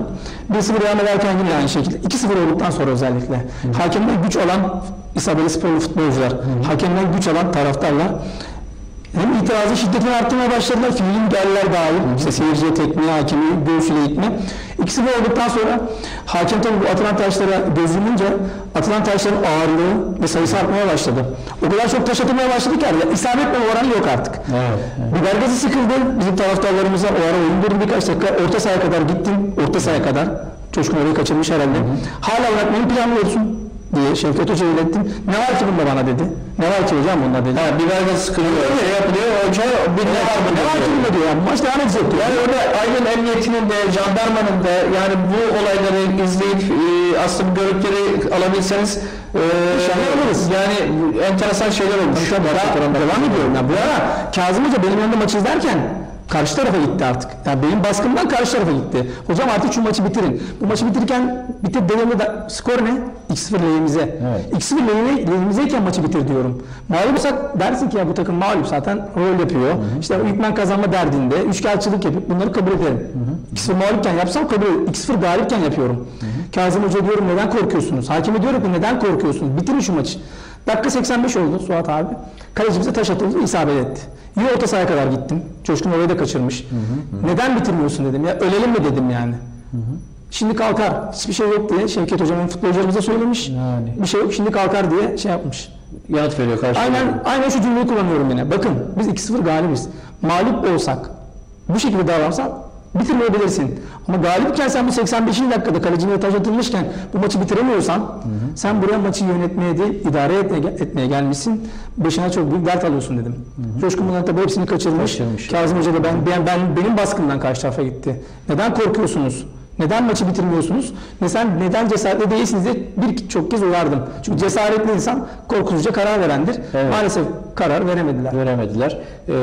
1-0 devam ederken yine aynı şekilde. 2-0 olduktan sonra özellikle. Hakemden güç alan İsabeli sporlu futbolcular, hakemden güç alan taraftarlar hem itirazı şiddetini arttırmaya başladılar, fiili müdahaleler dahil, işte seyirciye tekmeye, hakemi göğsüyle itme. 2-0 olduktan sonra hakem tabii bu atılan taşlara gözümünce atılan taşların ağırlığı ve sayısı artmaya başladı. O kadar çok taş atılmaya başladı ki isabetle oranı yok artık.
Evet.
Biber gazı sıkıldı, bizim taraftarlarımıza o ara oyun durdu birkaç dakika, orta sahaya kadar gittim, orta sahaya kadar. Coşkun orayı kaçırmış herhalde. Hala bırakmayı planlıyorsun diye Şevket Hoca'ya ilettim. Ne var ki bunda bana dedi. Ne var ki hocam bunda dedi.
Biber gazı sıkılıyor. Ne yapılıyor? Hoca ne var
Ne var ki bunda diyor ya. Maç devam edecek diyor.
Yani orada aydın emniyetinin de jandarmanın da yani bu olayları izleyip aslında görüntüleri alabilseniz yani enteresan şeyler olmuş.
Devam ediyorum. Yani bu ara Kazım Hoca benim yanımda maçı izlerken karşı tarafa gitti artık. Yani benim baskımdan karşı tarafa gitti. Hocam artık şu maçı bitirin. Bu maçı bitirirken dediğimde skor ne? 2-0 lehimize. Evet. 2-0 lehimizeyken maçı bitir diyorum. Mağlup olsak dersin ki ya bu takım mağlup zaten rol yapıyor. İşte hükmen kazanma derdinde üçkağıtçılık yapıp bunları kabul ederim. 2-0 mağlupken yapsam kabul ederim. 2-0 galipken yapıyorum. Kazım Hoca diyorum neden korkuyorsunuz? Hakime diyorum ki neden korkuyorsunuz? Bitirin şu maçı. Dakika 85 oldu Suat abi. Kalecimize taş atıldı, isabet etti. İyi orta sahaya kadar gittim. Coşkun orayı da kaçırmış. Neden bitirmiyorsun dedim ya. Ölelim mi dedim yani. Şimdi kalkar. Hiçbir şey yok diye Şevket Hocam'ın futbolcularımıza söylemiş. Yani. Bir şey yok şimdi kalkar diye şey yapmış.
Yanıt veriyor karşılığında.
Aynen şu cümleyi kullanıyorum yine. Bakın biz 2-0 galibiz. Mağlup olsak bu şekilde davransan bitirmeyebilirsin. Ama galipken sen bu 85. dakikada kalecine taş atılmışken bu maçı bitiremiyorsan sen buraya maçı yönetmeye değil idare etmeye gelmişsin. Başına çok büyük dert alıyorsun dedim. Coşkun bunların tabi hepsini kaçırmış. Kazım Hoca da benim baskımdan karşı tarafa gitti. Neden korkuyorsunuz? Neden maçı bitirmiyorsunuz? Neden cesaretli değilsiniz diye çok kez uyardım. Çünkü cesaretli insan korkusuzca karar verendir. Evet. Maalesef karar veremediler.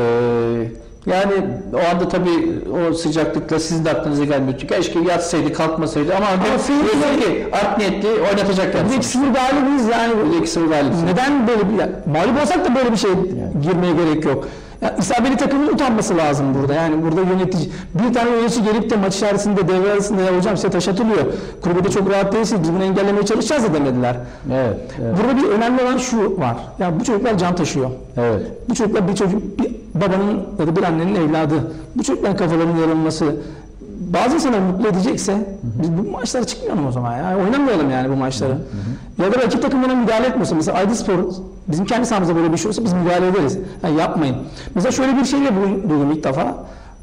Yani o anda tabii o sıcaklıkla sizin de aklınıza gelmiyor. Keşke yatsaydı, kalkmasaydı ama diyorsun ki art niyetli oynatacak yani.
2-0 galibiz yani.
2-0 galibiz.
Neden böyle bir mağlup olsak da böyle bir şey girmeye gerek yok. Ya, isabeli takımın utanması lazım burada. Yani burada yönetici, bir tane yönetici gelip de maç içerisinde devre arasında ya hocam size taş atılıyor. Kulübede çok rahat değilsiniz. Biz bunu engellemeye çalışacağız da demediler.
Evet.
Burada bir önemli olan şu var. Ya bu çocuklar can taşıyor.
Evet.
Bu çocuklar bir babanın ya da bir annenin evladı. Bu çocukların kafalarının yarılması bazı insanları mutlu edecekse biz bu maçlara çıkmayalım o zaman ya. Oynamayalım yani bu maçları. Ya da rakip takım buna müdahale etmiyorsa mesela Aydınspor bizim kendi sahamızda böyle bir şey olsa biz müdahale ederiz. Yani yapmayın. Mesela şöyle bir şeyle duydum ilk defa.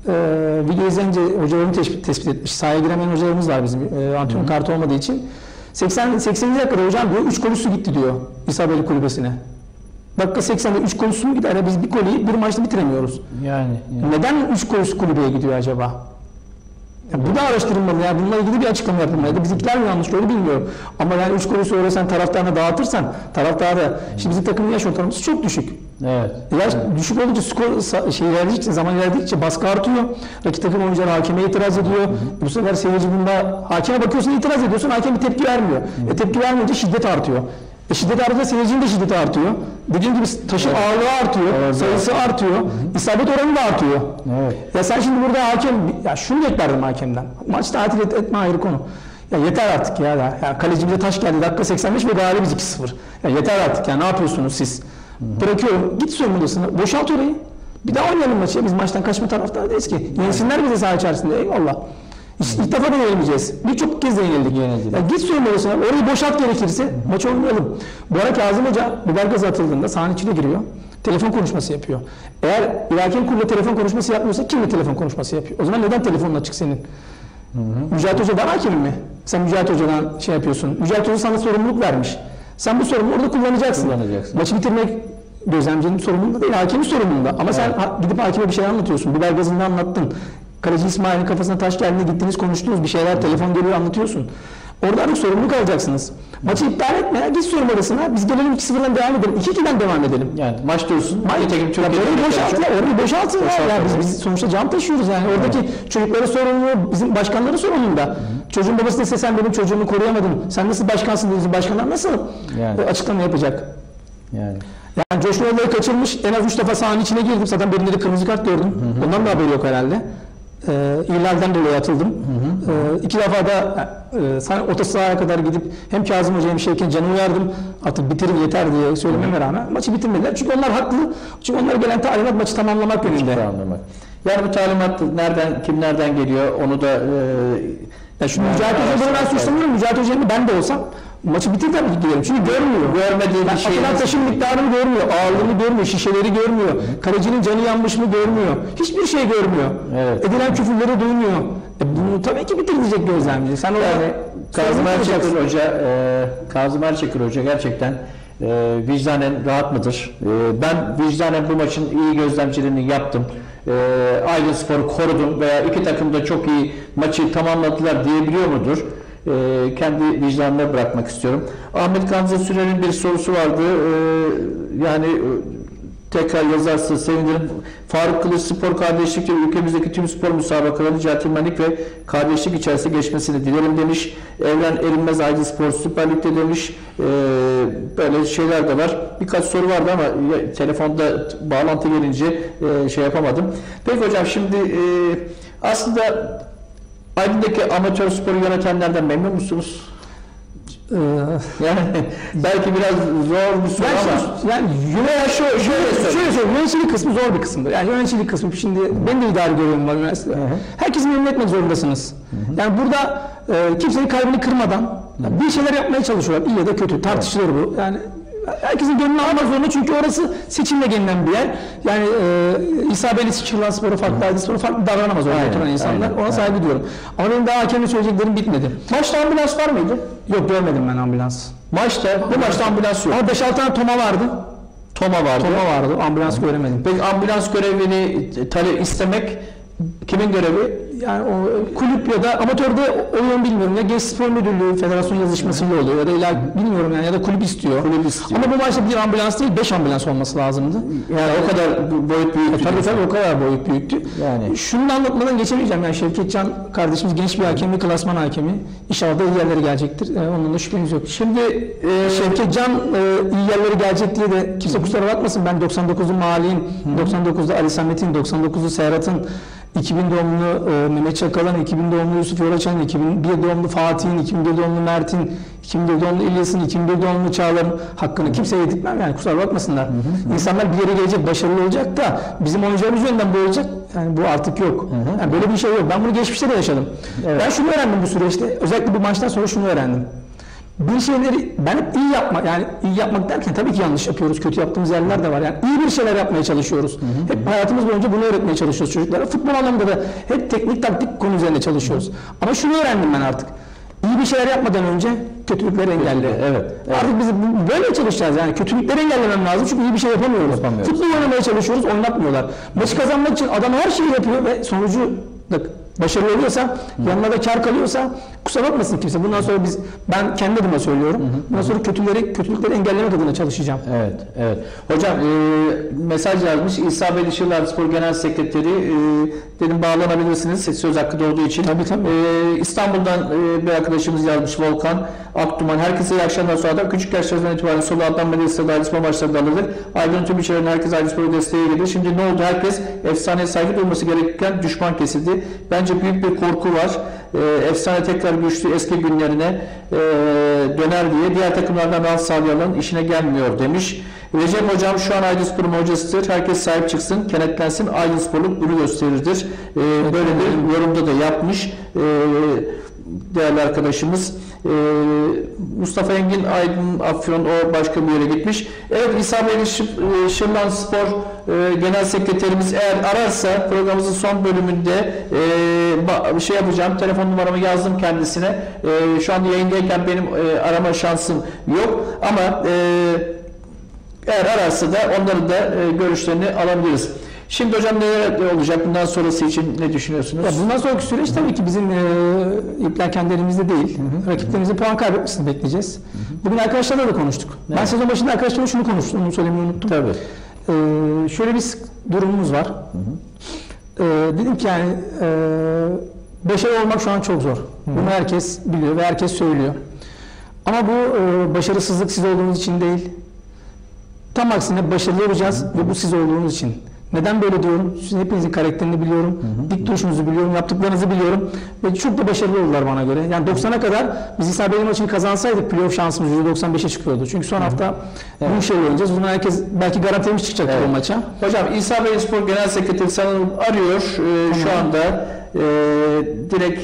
Video izleyince hocalarını tespit etmiş. Sahaya giremeyen hocalarımız var bizim antrenör kartı olmadığı için. 80. dakikada hocam diyor 3 gol üstü gitti diyor İsabeli kulübesine. Dakika 80'de 3 gol üstü mü gider? Ya biz bir golü bir maçta bitiremiyoruz.
Yani.
Neden 3 gol üstü kulübeye gidiyor acaba? Yani bu da araştırılmalı ya. Bununla ilgili bir açıklama yapılmalı. Ya da bizimkiler mi yanlış gördü bilmiyorum. Ama yani 3 golü sonra sen taraftarına dağıtırsan taraftarı, şimdi bizim takımın yaş ortalaması çok düşük.
Evet.
Yaş düşük olunca skor ilerledikçe, zaman ilerledikçe baskı artıyor. Rakip takım oyuncular hakeme itiraz ediyor. Bu sefer seyirci bunda hakeme bakıyorsun itiraz ediyorsun. Hakem bir tepki vermiyor. Tepki vermeyince şiddet artıyor. Şiddet artınca seyircinin de şiddeti artıyor. Dediğim gibi taşın ağırlığı artıyor, sayısı artıyor, isabet oranı da artıyor. Evet. Ya sen şimdi burada hakem, ya şunu beklerdim hakemden. Maç tatil etme ayrı konu. Ya yeter artık ya. Ya kalecimize taş geldi dakika 85 ve galibiz 2-0. Ya yeter artık ya ne yapıyorsunuz siz? Bırakıyorum git soyunma odasına boşalt orayı. Bir daha oynayalım maçı ya biz maçtan kaçma taraftarıyız ki. Yenilsinler bize saha içerisinde eyvallah. İlk defa da yenilmeyeceğiz. Birçok kez de yenildik. Yani git soyunma odasına orayı boşalt gerekirse maç oynayalım. Bu ara Kazım Hoca biber gazı atıldığında sahanın içine giriyor. Telefon konuşması yapıyor. Eğer hakem kurulu telefon konuşması yapmıyorsa kimle telefon konuşması yapıyor? O zaman neden telefonun açık senin? Mücahit Hoca'dan hakemin mi? Sen Mücahit Hoca'dan şey yapıyorsun. Mücahit Hoca sana sorumluluk vermiş. Sen bu sorumluluğu orada kullanacaksın. Maçı bitirmek gözlemcinin sorumluluğunda değil, hakemin sorumluluğunda. Ama sen gidip hakime bir şey anlatıyorsun. Biber gazını anlattın. Kaleci İsmail'in kafasına taş geldiğinde gittiniz konuştunuz bir şeyler telefon geliyor anlatıyorsun. Orada artık sorumluluk alacaksınız. Maçı iptal etme ya git soyunma odasına biz gelelim 2-0'dan devam edelim. 2-2'den devam edelim.
Yani maç dursun.
Orayı boşaltın ya. Biz sonuçta can taşıyoruz yani. Oradaki çocuklara sorumlu, bizim başkanları sorumluluğunda. Çocuğun babası dese sen benim çocuğumu koruyamadın. Sen nasıl başkansın diyorsun. Başkanlar nasıl açıklama yapacak? Yani Coşkun olayı kaçırmış. En az 3 defa sahanın içine girdim. Zaten birinde de kırmızı kart gördüm. Ondan da haberi yok herhalde. İhlalden dolayı atıldım. 2 defa da orta sahaya kadar gidip hem Kazım Hoca'ya hem Şevket Can'ı uyardım. Artık bitirin yeter diye söylememe rağmen maçı bitirmediler. Çünkü onlar haklı. Çünkü onlar gelen talimat maçı tamamlamak yönünde.
Yani bu talimat kimlerden geliyor onu da
Şu Mücahit Hoca'yı ben suçlamıyorum. Mücahit Hoca'yı ben de olsam maçı bitir tabii ki diyelim. Çünkü görmüyor.
Görmediği bir şey.
Atılan taşın miktarını görmüyor. Ağırlığını görmüyor. Şişeleri görmüyor. Kalecinin canı yanmış mı görmüyor. Hiçbir şey görmüyor.
Evet.
Edilen küfürleri duymuyor. Bunu tabii ki bitirecek gözlemci. Sen
yani Kazım Erçakır Hoca gerçekten vicdanen rahat mıdır? Ben vicdanen bu maçın iyi gözlemciliğini yaptım. Aydınspor'u korudum veya iki takım da çok iyi maçı tamamladılar diyebiliyor mudur? Kendi vicdanına bırakmak istiyorum. Ahmet Gamze Sürer'in bir sorusu vardı. Yani tekrar yazarsa sevinirim. Faruk Kılıç spor kardeşlikleri ülkemizdeki tüm spor müsabakalarını centilmenlik ve kardeşlik içerisinde geçmesini dilerim demiş. Evren Erinmez Aydınspor Süper Lig'de demiş. Böyle şeyler de var. Birkaç soru vardı ama telefonda bağlantı gelince şey yapamadım. Peki hocam şimdi aslında Aydın'daki amatör sporu yönetenlerden memnun musunuz? Yani belki biraz zor bir soru ama
şöyle söyleyeyim, yöneticilik kısmı zor bir kısımdır. Yani yöneticilik kısmı, şimdi ben de idari görevim var üniversitede. Herkesi memnun etmek zorundasınız. Yani burada kimsenin kalbini kırmadan bir şeyler yapmaya çalışıyorlar. İyi ya da kötü, tartışılır bu. Yani herkesin gönlünü almak zorunda çünkü orası seçimle gelinen bir yer. Yani İsa Beyli Çırlan Spor'a farklı, Aydınspor'a farklı davranamaz orada oturan insanlar. Ona saygı duyuyorum. Ama benim daha hakemin söyleyeceklerim bitmedi.
Maçta ambulans var mıydı?
Yok, görmedim ben ambulans.
Bu maçta ambulans yok.
Ama 5-6 tane Toma vardı.
Toma vardı.
Ambulans göremedim.
Peki ambulans görevini istemek kimin görevi?
Yani o kulüp ya da amatörde oluyor bilmiyorum. Ya Genç Spor Müdürlüğü federasyon yazışmasıyla oluyor ya da bilmiyorum yani, ya da kulüp istiyor. Ama bu maçta bir ambulans değil, 5 ambulans olması lazımdı.
Yani o kadar boyut büyüktü.
Tabii o kadar boyut büyüktü.
Yani
şunu anlatmadan geçemeyeceğim. Yani Şevket Can kardeşimiz genç bir hakem, bir klasman hakemi. İnşallah da iyi yerlere gelecektir. Ondan da şüphemiz yok. Şimdi Şevket Can iyi yerlere gelecek diye de kimse kusura bakmasın. Ben 99'lu Mali'nin, 99'da Ali Samet'in, 99'lu Serhat'ın, 2000 doğumlu Mehmet Çakal'ın, 2000 doğumlu Yusuf Yoraçan'ın, 2001 doğumlu Fatih'in, 2001 doğumlu Mert'in, 2001 doğumlu İlyas'ın, 2001 doğumlu Çağlar'ın hakkını kimseye yedirtmem yani, kusura bakmasınlar. İnsanlar bir yere gelecek, başarılı olacak da bizim oyuncularımız yönden bu olacak. Yani bu artık yok. Yani böyle bir şey yok. Ben bunu geçmişte de yaşadım. Evet. Ben şunu öğrendim bu süreçte. Özellikle bu maçtan sonra şunu öğrendim. Bir şeyleri ben hep iyi yapmak, yani iyi yapmak derken tabii ki yanlış yapıyoruz, kötü yaptığımız yerler de var. Yani iyi bir şeyler yapmaya çalışıyoruz. Hep hayatımız boyunca bunu öğretmeye çalışıyoruz çocuklara. Futbol anlamında da hep teknik taktik konu üzerinde çalışıyoruz. Ama şunu öğrendim ben artık. İyi bir şeyler yapmadan önce kötülükleri engelle.
Evet.
Artık biz böyle çalışacağız yani. Kötülükleri engellemem lazım çünkü iyi bir şey yapamıyoruz. Futbol oynamaya çalışıyoruz, oynatmıyorlar. Maçı kazanmak için adam her şeyi yapıyor ve sonucu da başarılı oluyorsa, yanına da kar kalıyorsa kusura bakmasın kimse. Bundan sonra ben kendi adıma söylüyorum. Bundan sonra kötülükleri engellemek adına çalışacağım.
Evet. Hocam mesaj yazmış. İsa Beyli Çırlan Spor Genel Sekreteri dedim bağlanabilirsiniz. Söz hakkı doğduğu için.
Tabii.
İstanbul'dan bir arkadaşımız yazmış, Volkan Akduman. Herkese iyi akşamlar. Sonra küçük yaşlardan itibaren solu atlanma desteği Aydınspor maçlarında alınır. Aydın tüm içeriğinde herkes Aydınspor'a desteğe gelir. Şimdi ne oldu? Herkes efsaneye saygı duyması gerekirken düşman kesildi. Bence büyük bir korku var. Efsane tekrar güçlü eski günlerine döner diye diğer takımlardan rahat sağlayanın işine gelmiyor demiş. Recep hocam şu an Aydınspor'un hocasıdır. Herkes sahip çıksın, kenetlensin. Aydınspor'luk bunu gösterirdir. Böyle bir yorumda da yapmış değerli arkadaşımız. Mustafa Engin Aydın Afyon, o başka bir yere gitmiş. Evet, İsa Beyli Çırlan Spor Genel Sekreterimiz eğer ararsa programımızın son bölümünde şey yapacağım, telefon numaramı yazdım kendisine. Şu anda yayındayken benim arama şansım yok ama eğer ararsa da onların da görüşlerini alabiliriz. Şimdi hocam neler olacak? Bundan sonrası için ne düşünüyorsunuz?
Ya bundan sonraki süreç tabii ki bizim ipler kendi elimizde değil. Rakiplerimizin puan kaybetmesini bekleyeceğiz. Bugün arkadaşlarla da konuştuk. Evet. Ben sezon başında arkadaşlarımla şunu konuştum, onu söylemeyi unuttum.
Tabii.
Şöyle bir durumumuz var. Dedim ki yani başarılı olmak şu an çok zor. Bunu herkes biliyor ve herkes söylüyor. Ama bu başarısızlık siz olduğunuz için değil. Tam aksine başarılı olacağız ve bu siz olduğunuz için. Neden böyle diyorum? Sizin hepinizin karakterini biliyorum. Dik duruşunuzu biliyorum. Yaptıklarınızı biliyorum. Ve çok da başarılı oldular bana göre. Yani 90'a kadar biz İsa Bey'in maçını kazansaydık playoff şansımız %95'e çıkıyordu. Çünkü son hafta bu şey oynayacağız. O zaman herkes belki garantilemiş çıkacaktır o maça.
Hocam İsa Beyspor Genel Sekreteri sanırım arıyor. Şu anda direkt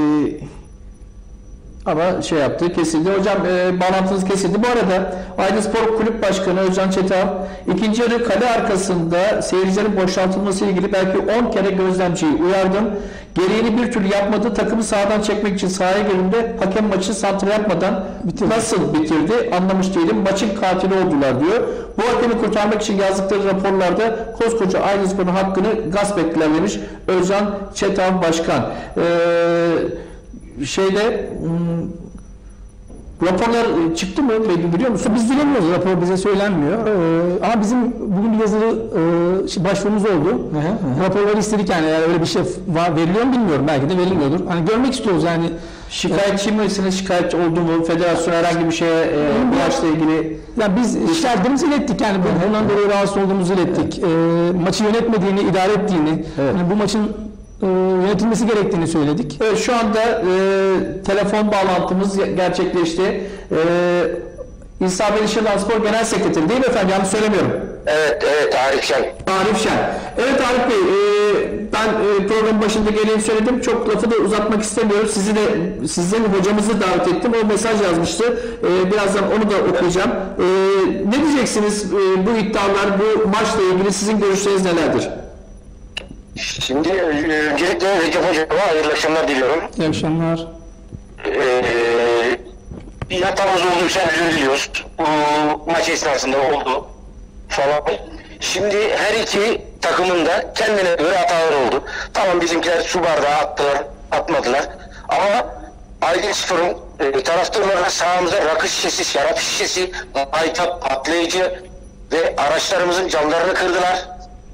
ama şey yaptı, kesildi. Hocam bağlantınız kesildi. Bu arada Aydınspor Kulüp Başkanı Özcan Çetal, ikinci yarı kale arkasında seyircilerin boşaltılması ile ilgili belki 10 kere gözlemciyi uyardım. Gereğini bir türlü yapmadı. Takımı sahadan çekmek için sahaya girdiğinde hakem maçı santra yapmadan nasıl bitirdi anlamış değilim. Maçın katili oldular diyor. Bu hakemi kurtarmak için yazdıkları raporlarda koskoca Aydınspor'un hakkını gasp ettiler demiş Özcan Çetal Başkan. Raporlar çıktı mı biliyor musun?
Biz bilemiyoruz, rapor bize söylenmiyor. Ama bizim bugün bir yazılı başvurumuz oldu. Raporları istedik, yani eğer öyle bir şey veriliyor mu bilmiyorum, belki de verilmiyordur. Hani görmek istiyoruz yani.
Şikayetçi misiniz? Şikayetçi oldu mu? Federasyon herhangi bir şeye bu yaşla ilgili?
Ya biz şikayetlerimizi ilettik, yani bundan dolayı rahatsız olduğumuzu ilettik. Maçı yönetmediğini, idare ettiğini, yani bu maçın yönetilmesi gerektiğini söyledik.
Evet, şu anda telefon bağlantımız gerçekleşti. İsa Bey Şırdanspor Genel Sekreteri değil mi efendim? Yanlış söylemiyorum.
Evet, Arif Şen.
Arif Şen. Evet Arif Bey, ben programın başında geleni söyledim. Çok lafı da uzatmak istemiyorum. Sizin hocamızı davet ettim. O mesaj yazmıştı. Birazdan onu da okuyacağım. Ne diyeceksiniz bu iddialar, bu maçla ilgili sizin görüşleriniz nelerdir?
Şimdi öncelikle Recep Hocam'a hayırlı akşamlar diliyorum.
İyi akşamlar.
Bir hatamız olduysa özür diliyoruz. Maç esnasında oldu falan. Şimdi her iki takımın da kendine göre hatalar oldu. Tamam, bizimkiler su bardağı attılar, atmadılar. Ama Aydınspor'un taraftarlarına sahamıza rakı şişesi, şarap şişesi, maytap, patlayıcı ve araçlarımızın camlarını kırdılar.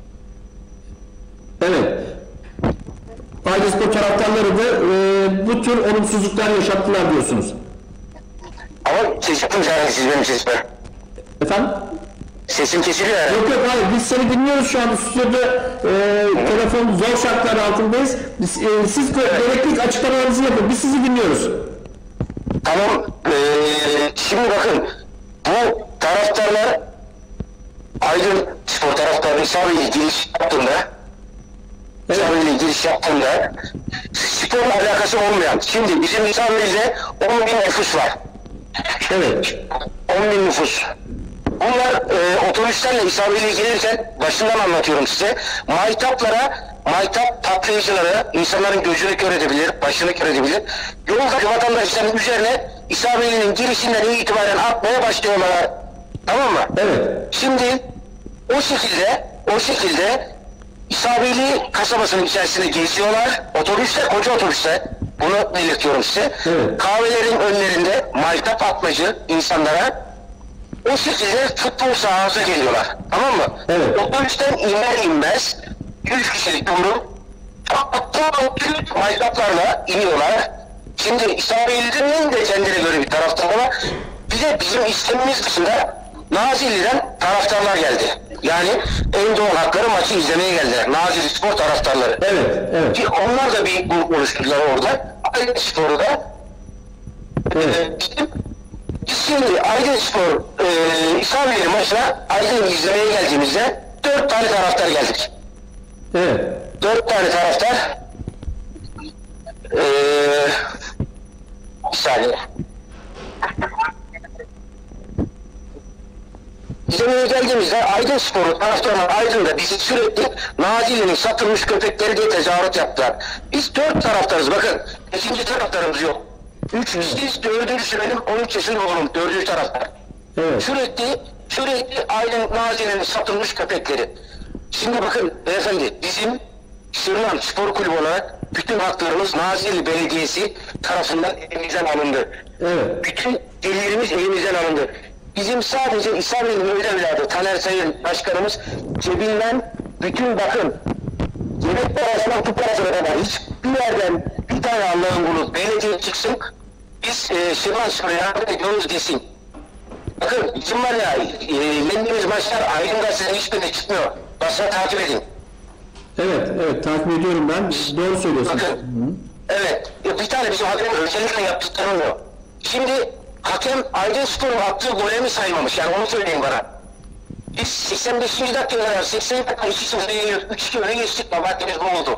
Evet. Aydınspor taraftarları da bu tür olumsuzluklar yaşattılar diyorsunuz.
Ama ses yapın yani, siz benim sesime.
Efendim?
Sesim kesiliyor yani.
Yok hayır, biz seni dinliyoruz şu anda stüdyoda, telefon zor şartlar altındayız. Siz gerekli açıklamalarınızı yapın, biz sizi dinliyoruz.
Tamam, şimdi bakın, bu taraftarlar Aydınspor taraftarı İsabi'yle giriş yaptığında sporla alakası olmayan, şimdi bizim İsabi'yle 10.000 nüfus var.
Evet.
10.000 nüfus. Bunlar otobüslerle İsabi'yle gelirken, başından anlatıyorum size, maytap patlayıcıları insanların gözünü kör edebilir, başını kör edebilir. Yoldaki vatandaşların üzerine İsabi'nin girişinden itibaren atmaya başlıyorlar. Tamam mı?
Evet.
Şimdi o şekilde İsabeli kasabasının içerisinde geziyorlar. Otobüsler, koca otobüsler. Bunu belirtiyorum size.
Evet.
Kahvelerin önlerinde maytap atmacı insanlara o şekilde futbol sahasına geliyorlar. Tamam mı?
Evet.
Otobüsten iner inmez 100 kişilik grup maytaplarla iniyorlar. Şimdi İsabeli'nin de kendine göre bir taraftarı var. Bir de bizim istemimiz dışında Nazilli'den taraftarlar geldi. Yani en doğal hakları maçı izlemeye geldiler. Nazilli Spor taraftarları.
Evet.
Ki onlar da bir grup oluşturdular orada. Aydınspor'da.
Evet.
Biz şimdi Aydınspor İslamiyeli maçına Aydın'ı izlemeye geldiğimizde 4 tane taraftar geldik.
Evet.
4 tane taraftar bir saniye. İzlemeye geldiğimizde Aydınspor'un taraftarlar Aydın'da bizi sürekli Nazilli'nin satılmış köpekleri diye tezahürat yaptılar. Biz 4 taraftarız, bakın. 5. taraftarımız yok. 3 biz 4. benim 13 yaşında oğlum 4. taraftar.
Evet.
Sürekli Aydın Nazilli'nin satılmış köpekleri. Şimdi bakın beyefendi, bizim Sırnan Spor Kulübü olarak bütün haklarımız Nazilli Belediyesi tarafından elimizden alındı.
Evet.
Bütün gelirimiz elimizden alındı. Bizim sadece İslamiyet'in öyle evladı Taner Sayın Başkanımız cebinden bütün, bakın, yemek parasından tut parasına kadar hiçbir yerden bir tane Allah'ın kulu belediye çıksın, biz Şırnan Spor'a yardım ediyoruz desin. Bakın bizim var ya, yendiğimiz maçlar Aydın Gazete'nin hiçbirine çıkmıyor.
basına takip edin.
Evet, evet takip ediyorum ben. Doğru söylüyorsunuz.
Bakın, evet, bir tane bizim hakemin özellikle yaptıklarını o. Şimdi hakem Aydınspor'un attığı gole mi saymamış? Yani onu söyleyin bana. Biz 85. dakikada kadar 80 dakika 2-0 yeniyorduk. 3-2 öne geçtik. Vaktimiz bu oldu.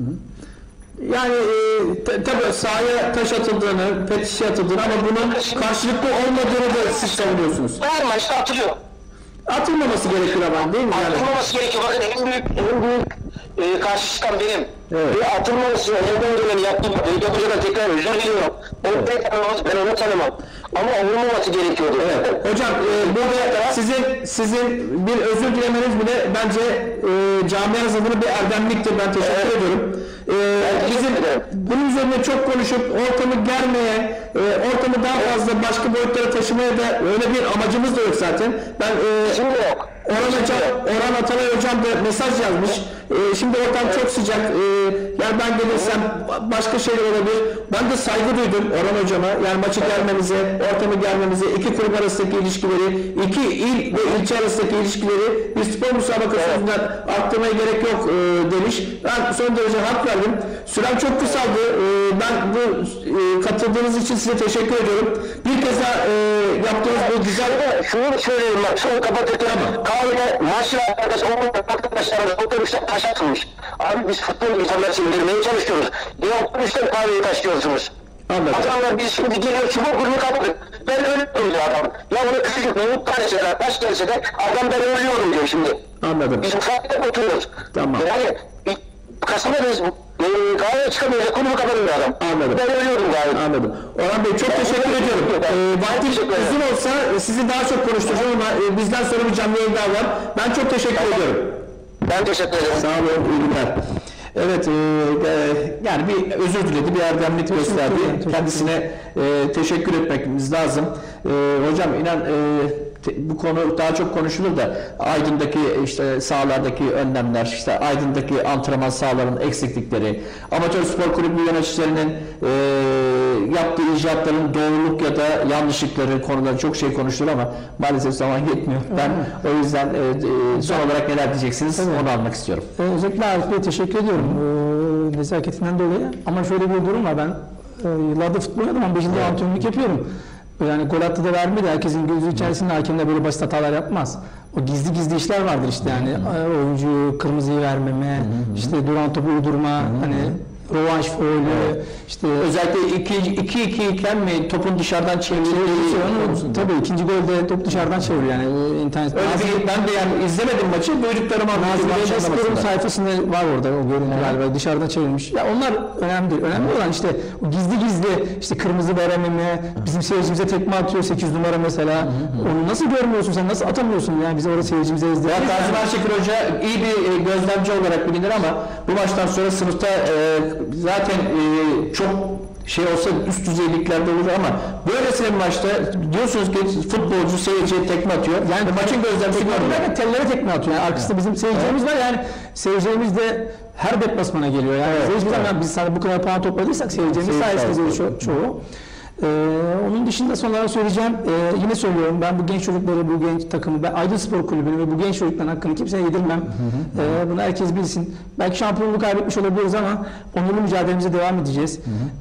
Yani tabii sahaya taş atıldığını, pet şişe atıldığını ama bunun karşılıklı olmadığını da siz savunuyorsunuz.
Her maçta atılıyor.
Atılmaması gerekiyor ama değil mi? Yani?
Atılmaması gerekiyor. Bakın en büyük karşı çıkan benim.
Evet.
Ve atılmaması, elinden geleni yaptım. Yapacağına tekrar özür diliyorum. Ben onu tanımam. Ama olmaması gerekiyordu.
Evet. Hocam burada sizin bir özür dilemeniz bile bence camia adına bir erdemliktir. Ben teşekkür ediyorum. Bizim bunun üzerine çok konuşup ortamı germeye, ortamı daha fazla başka boyutlara taşımaya da öyle bir amacımız da yok zaten. Ben
Şimdi yok.
Orhan Atalay hocam da mesaj yazmış. Şimdi ortam çok sıcak. Yani ben gelirsem başka şeyler olabilir. Ben de saygı duydum Orhan hocama. Yani maçı gelmenize, ortamı gelmenize, iki kurum arasındaki ilişkileri, iki il ve ilçe arasındaki ilişkileri bir spor müsabakasından arttırmaya gerek yok demiş. Ben son derece hak verdim. Sürem çok kısaldı. Ben bu katıldığınız için size teşekkür ediyorum. Bir kez daha yaptığınız bu güzel...
Şunu söyleyeyim bak, şunu kapatırken kahvede maçla arkadaşlarımız otobüsten taş atılmış. Abi biz futbol insanları sindirmeye çalışıyoruz. Niye otobüsten kahveyi taşıyorsunuz?
Anladım.
Adamlar biz şimdi geliyor çubuk kurulu kapattık. Ben ölüyorum diyor adam. Ya bunu küçücük Mehmet tanesi de taş gelse de adam ben ölüyorum diyor şimdi.
Anladım.
Biz ufakta oturuyoruz.
Tamam.
Yani Kasım'da biz kahveye çıkamıyoruz. Kulübü kapatıyor adam.
Anladım.
Ben ölüyorum galiba.
Anladım. Orhan Bey çok teşekkür ediyorum. Vaktim uzun olsa sizi daha çok konuşturacağım ama bizden sonra bir canlı yayın daha var. Ben çok teşekkür ediyorum.
Ben teşekkür ederim.
Sağ olun, iyi günler. Evet, yani bir özür diledi, bir erdemlik gösterdi. Kendisine teşekkür etmemiz lazım. Hocam inan bu konu daha çok konuşulur da Aydın'daki işte sahalardaki önlemler, işte Aydın'daki antrenman sahalarının eksiklikleri, amatör spor kulübü yöneticilerinin yaptığı icraatların doğruluk ya da yanlışlıkları konuları çok şey konuşulur ama maalesef zaman yetmiyor. Ben o yüzden son olarak neler diyeceksiniz onu almak istiyorum.
Özellikle Arif Bey'e teşekkür ediyorum nezaketinden dolayı. Ama şöyle bir durum var, ben yıllardır futbol oynadım, 15 yıldır antrenörlük yapıyorum. Yani gol attı da vermedi, herkesin gözü içerisinde hakemler böyle basit hatalar yapmaz. O gizli işler vardır işte, yani oyuncu kırmızıyı vermeme, işte duran topu uydurma, hani rövanş faulü, işte
özellikle 2-2 iken mi topun dışarıdan çevirdiği
tabii ikinci golde top dışarıdan çeviriyor yani internet.
Ben de yani izlemedim maçı, duyduklarımı
Spor'un sayfasında var orada o görüntü galiba, dışarıdan çevirmiş. Ya onlar önemli değil. Önemli olan işte o gizli işte kırmızı verememe, bizim seyircimize tekme atıyor 8 numara mesela. Onu nasıl görmüyorsun, sen nasıl atamıyorsun yani, bize orada seyircimize izleyelim.
Gazi Marşekir Hoca iyi bir gözlemci olarak bilinir ama bu maçtan sonra sınıfta zaten çok şey olsa üst düzeyliklerde olur ama böylesine bir maçta diyorsunuz ki futbolcu seyirciye tekme atıyor. Yani maçın gözlemcisi görmüyor.
Tellere tekme atıyor. Yani arkasında bizim seyircilerimiz var, yani seyircilerimiz de her deplasmana geliyor. Yani biz sadece bu kadar puan topladıysak seyircilerimiz sayesinde çoğu. Onun dışında son olarak söyleyeceğim, yine söylüyorum, ben bu genç çocukları, bu genç takımı, ben Aydınspor Kulübü'nü ve bu genç çocukların hakkını kimseye yedirmem. Bunu herkes bilsin. Belki şampiyonluğu kaybetmiş olabiliriz ama onurlu mücadelemize devam edeceğiz.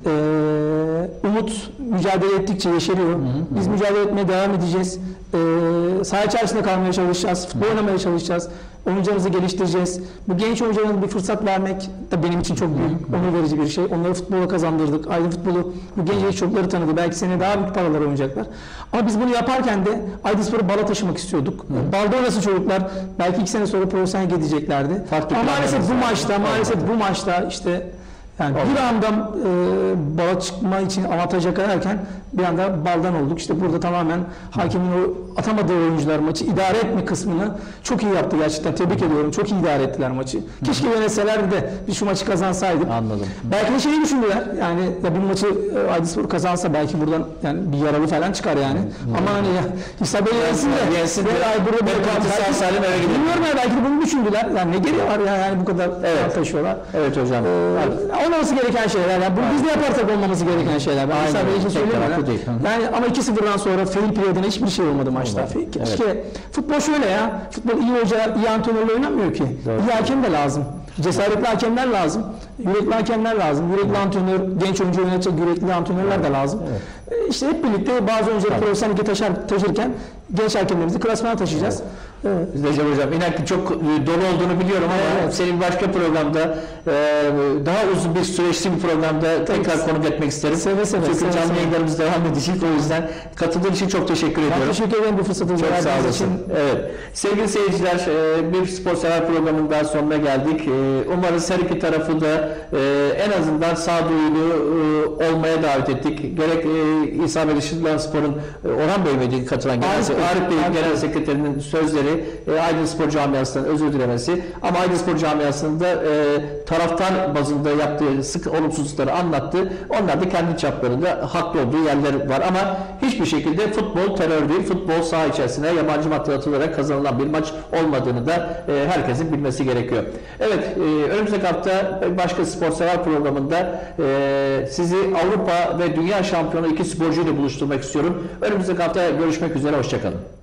Umut mücadele ettikçe yeşeriyor. Biz mücadele etmeye devam edeceğiz. Saha içerisinde kalmaya çalışacağız, futbol oynamaya çalışacağız. Oyuncularımızı geliştireceğiz. Bu genç oyuncularımıza bir fırsat vermek de benim için çok büyük, onur verici bir şey. Onları futbola kazandırdık. Aydın futbolu bu genç çocukları tanıdı. Belki seneye daha büyük paralar oynayacaklar. Ama biz bunu yaparken de Aydınspor'u bala taşımak istiyorduk. Balda oynasın çocuklar. Belki 2 sene sonra profesyonel gideceklerdi. Ama maalesef bu maçta işte yani bir anda bala çıkma için avantaja kayarken bir anda baldan olduk. İşte burada tamamen hakemin o atamadığı oyuncular maçı idare etme kısmını çok iyi yaptı gerçekten. Tebrik ediyorum. Çok iyi idare ettiler maçı. Keşke yönetselerdi de biz şu maçı kazansaydık.
Anladım.
Belki de şeyi düşündüler. Yani ya bu maçı Aydınspor kazansa belki buradan yani bir yaralı falan çıkar yani. Ama hani ya İsabel yensin de burada bir
salim eve gidelim.
Bilmiyorum ya, belki de bunu düşündüler. Yani ne gereği var ya, yani bu kadar taşıyorlar.
Evet hocam.
Olmaması gereken şeyler. Yani bunu biz de yaparsak olmaması gereken şeyler. Ben İsabel için söylüyorum.
Bu değil. Hı hı.
Yani ama 2-0'dan sonra fail play'den hiçbir şey olmadı maçta. Keşke futbol şöyle ya. Futbol iyi hoca, iyi antrenörle oynanmıyor ki. İyi hakem de lazım. Cesaretli hakemler lazım. Yürekli hakemler lazım. Yürekli antrenör, genç oyuncu oynatacak yürekli antrenörler de lazım. İşte hep birlikte bazı oyuncuları profesyonel lige taşırken genç hakemlerimizi klasmana taşıyacağız.
Biz de hocam inan ki çok dolu olduğunu biliyorum ama senin başka programda daha uzun bir süreçli bir programda tekrar konuk etmek isterim.
Seve seve.
Çünkü
seve,
canlı
seve.
yayınlarımız devam edecek. O yüzden katıldığın için çok teşekkür ediyorum.
Ben teşekkür ederim bu fırsatı
Çok sağ
verdiğiniz
olasın.
için.
Evet. Sevgili seyirciler, bir spor sever programının daha sonuna geldik. Umarız her iki tarafı da en azından sağduyulu olmaya davet ettik. Gerek İsa Melişirlan Spor'un Orhan Bey ve katılan Arif Bey Genel Sekreterinin sözleri, Aydın Spor Camiası'ndan özür dilemesi ama Aydın Spor Camiası'nda taraftar bazında yaptığı sık olumsuzlukları anlattı. Onlar da kendi çaplarında haklı olduğu yerler var ama hiçbir şekilde futbol terör değil, futbol saha içerisine yabancı madde atılarak kazanılan bir maç olmadığını da herkesin bilmesi gerekiyor. Evet, önümüzdeki hafta başka spor sever programında sizi Avrupa ve Dünya şampiyonu iki sporcuyla buluşturmak istiyorum. Önümüzdeki hafta görüşmek üzere, hoşçakalın.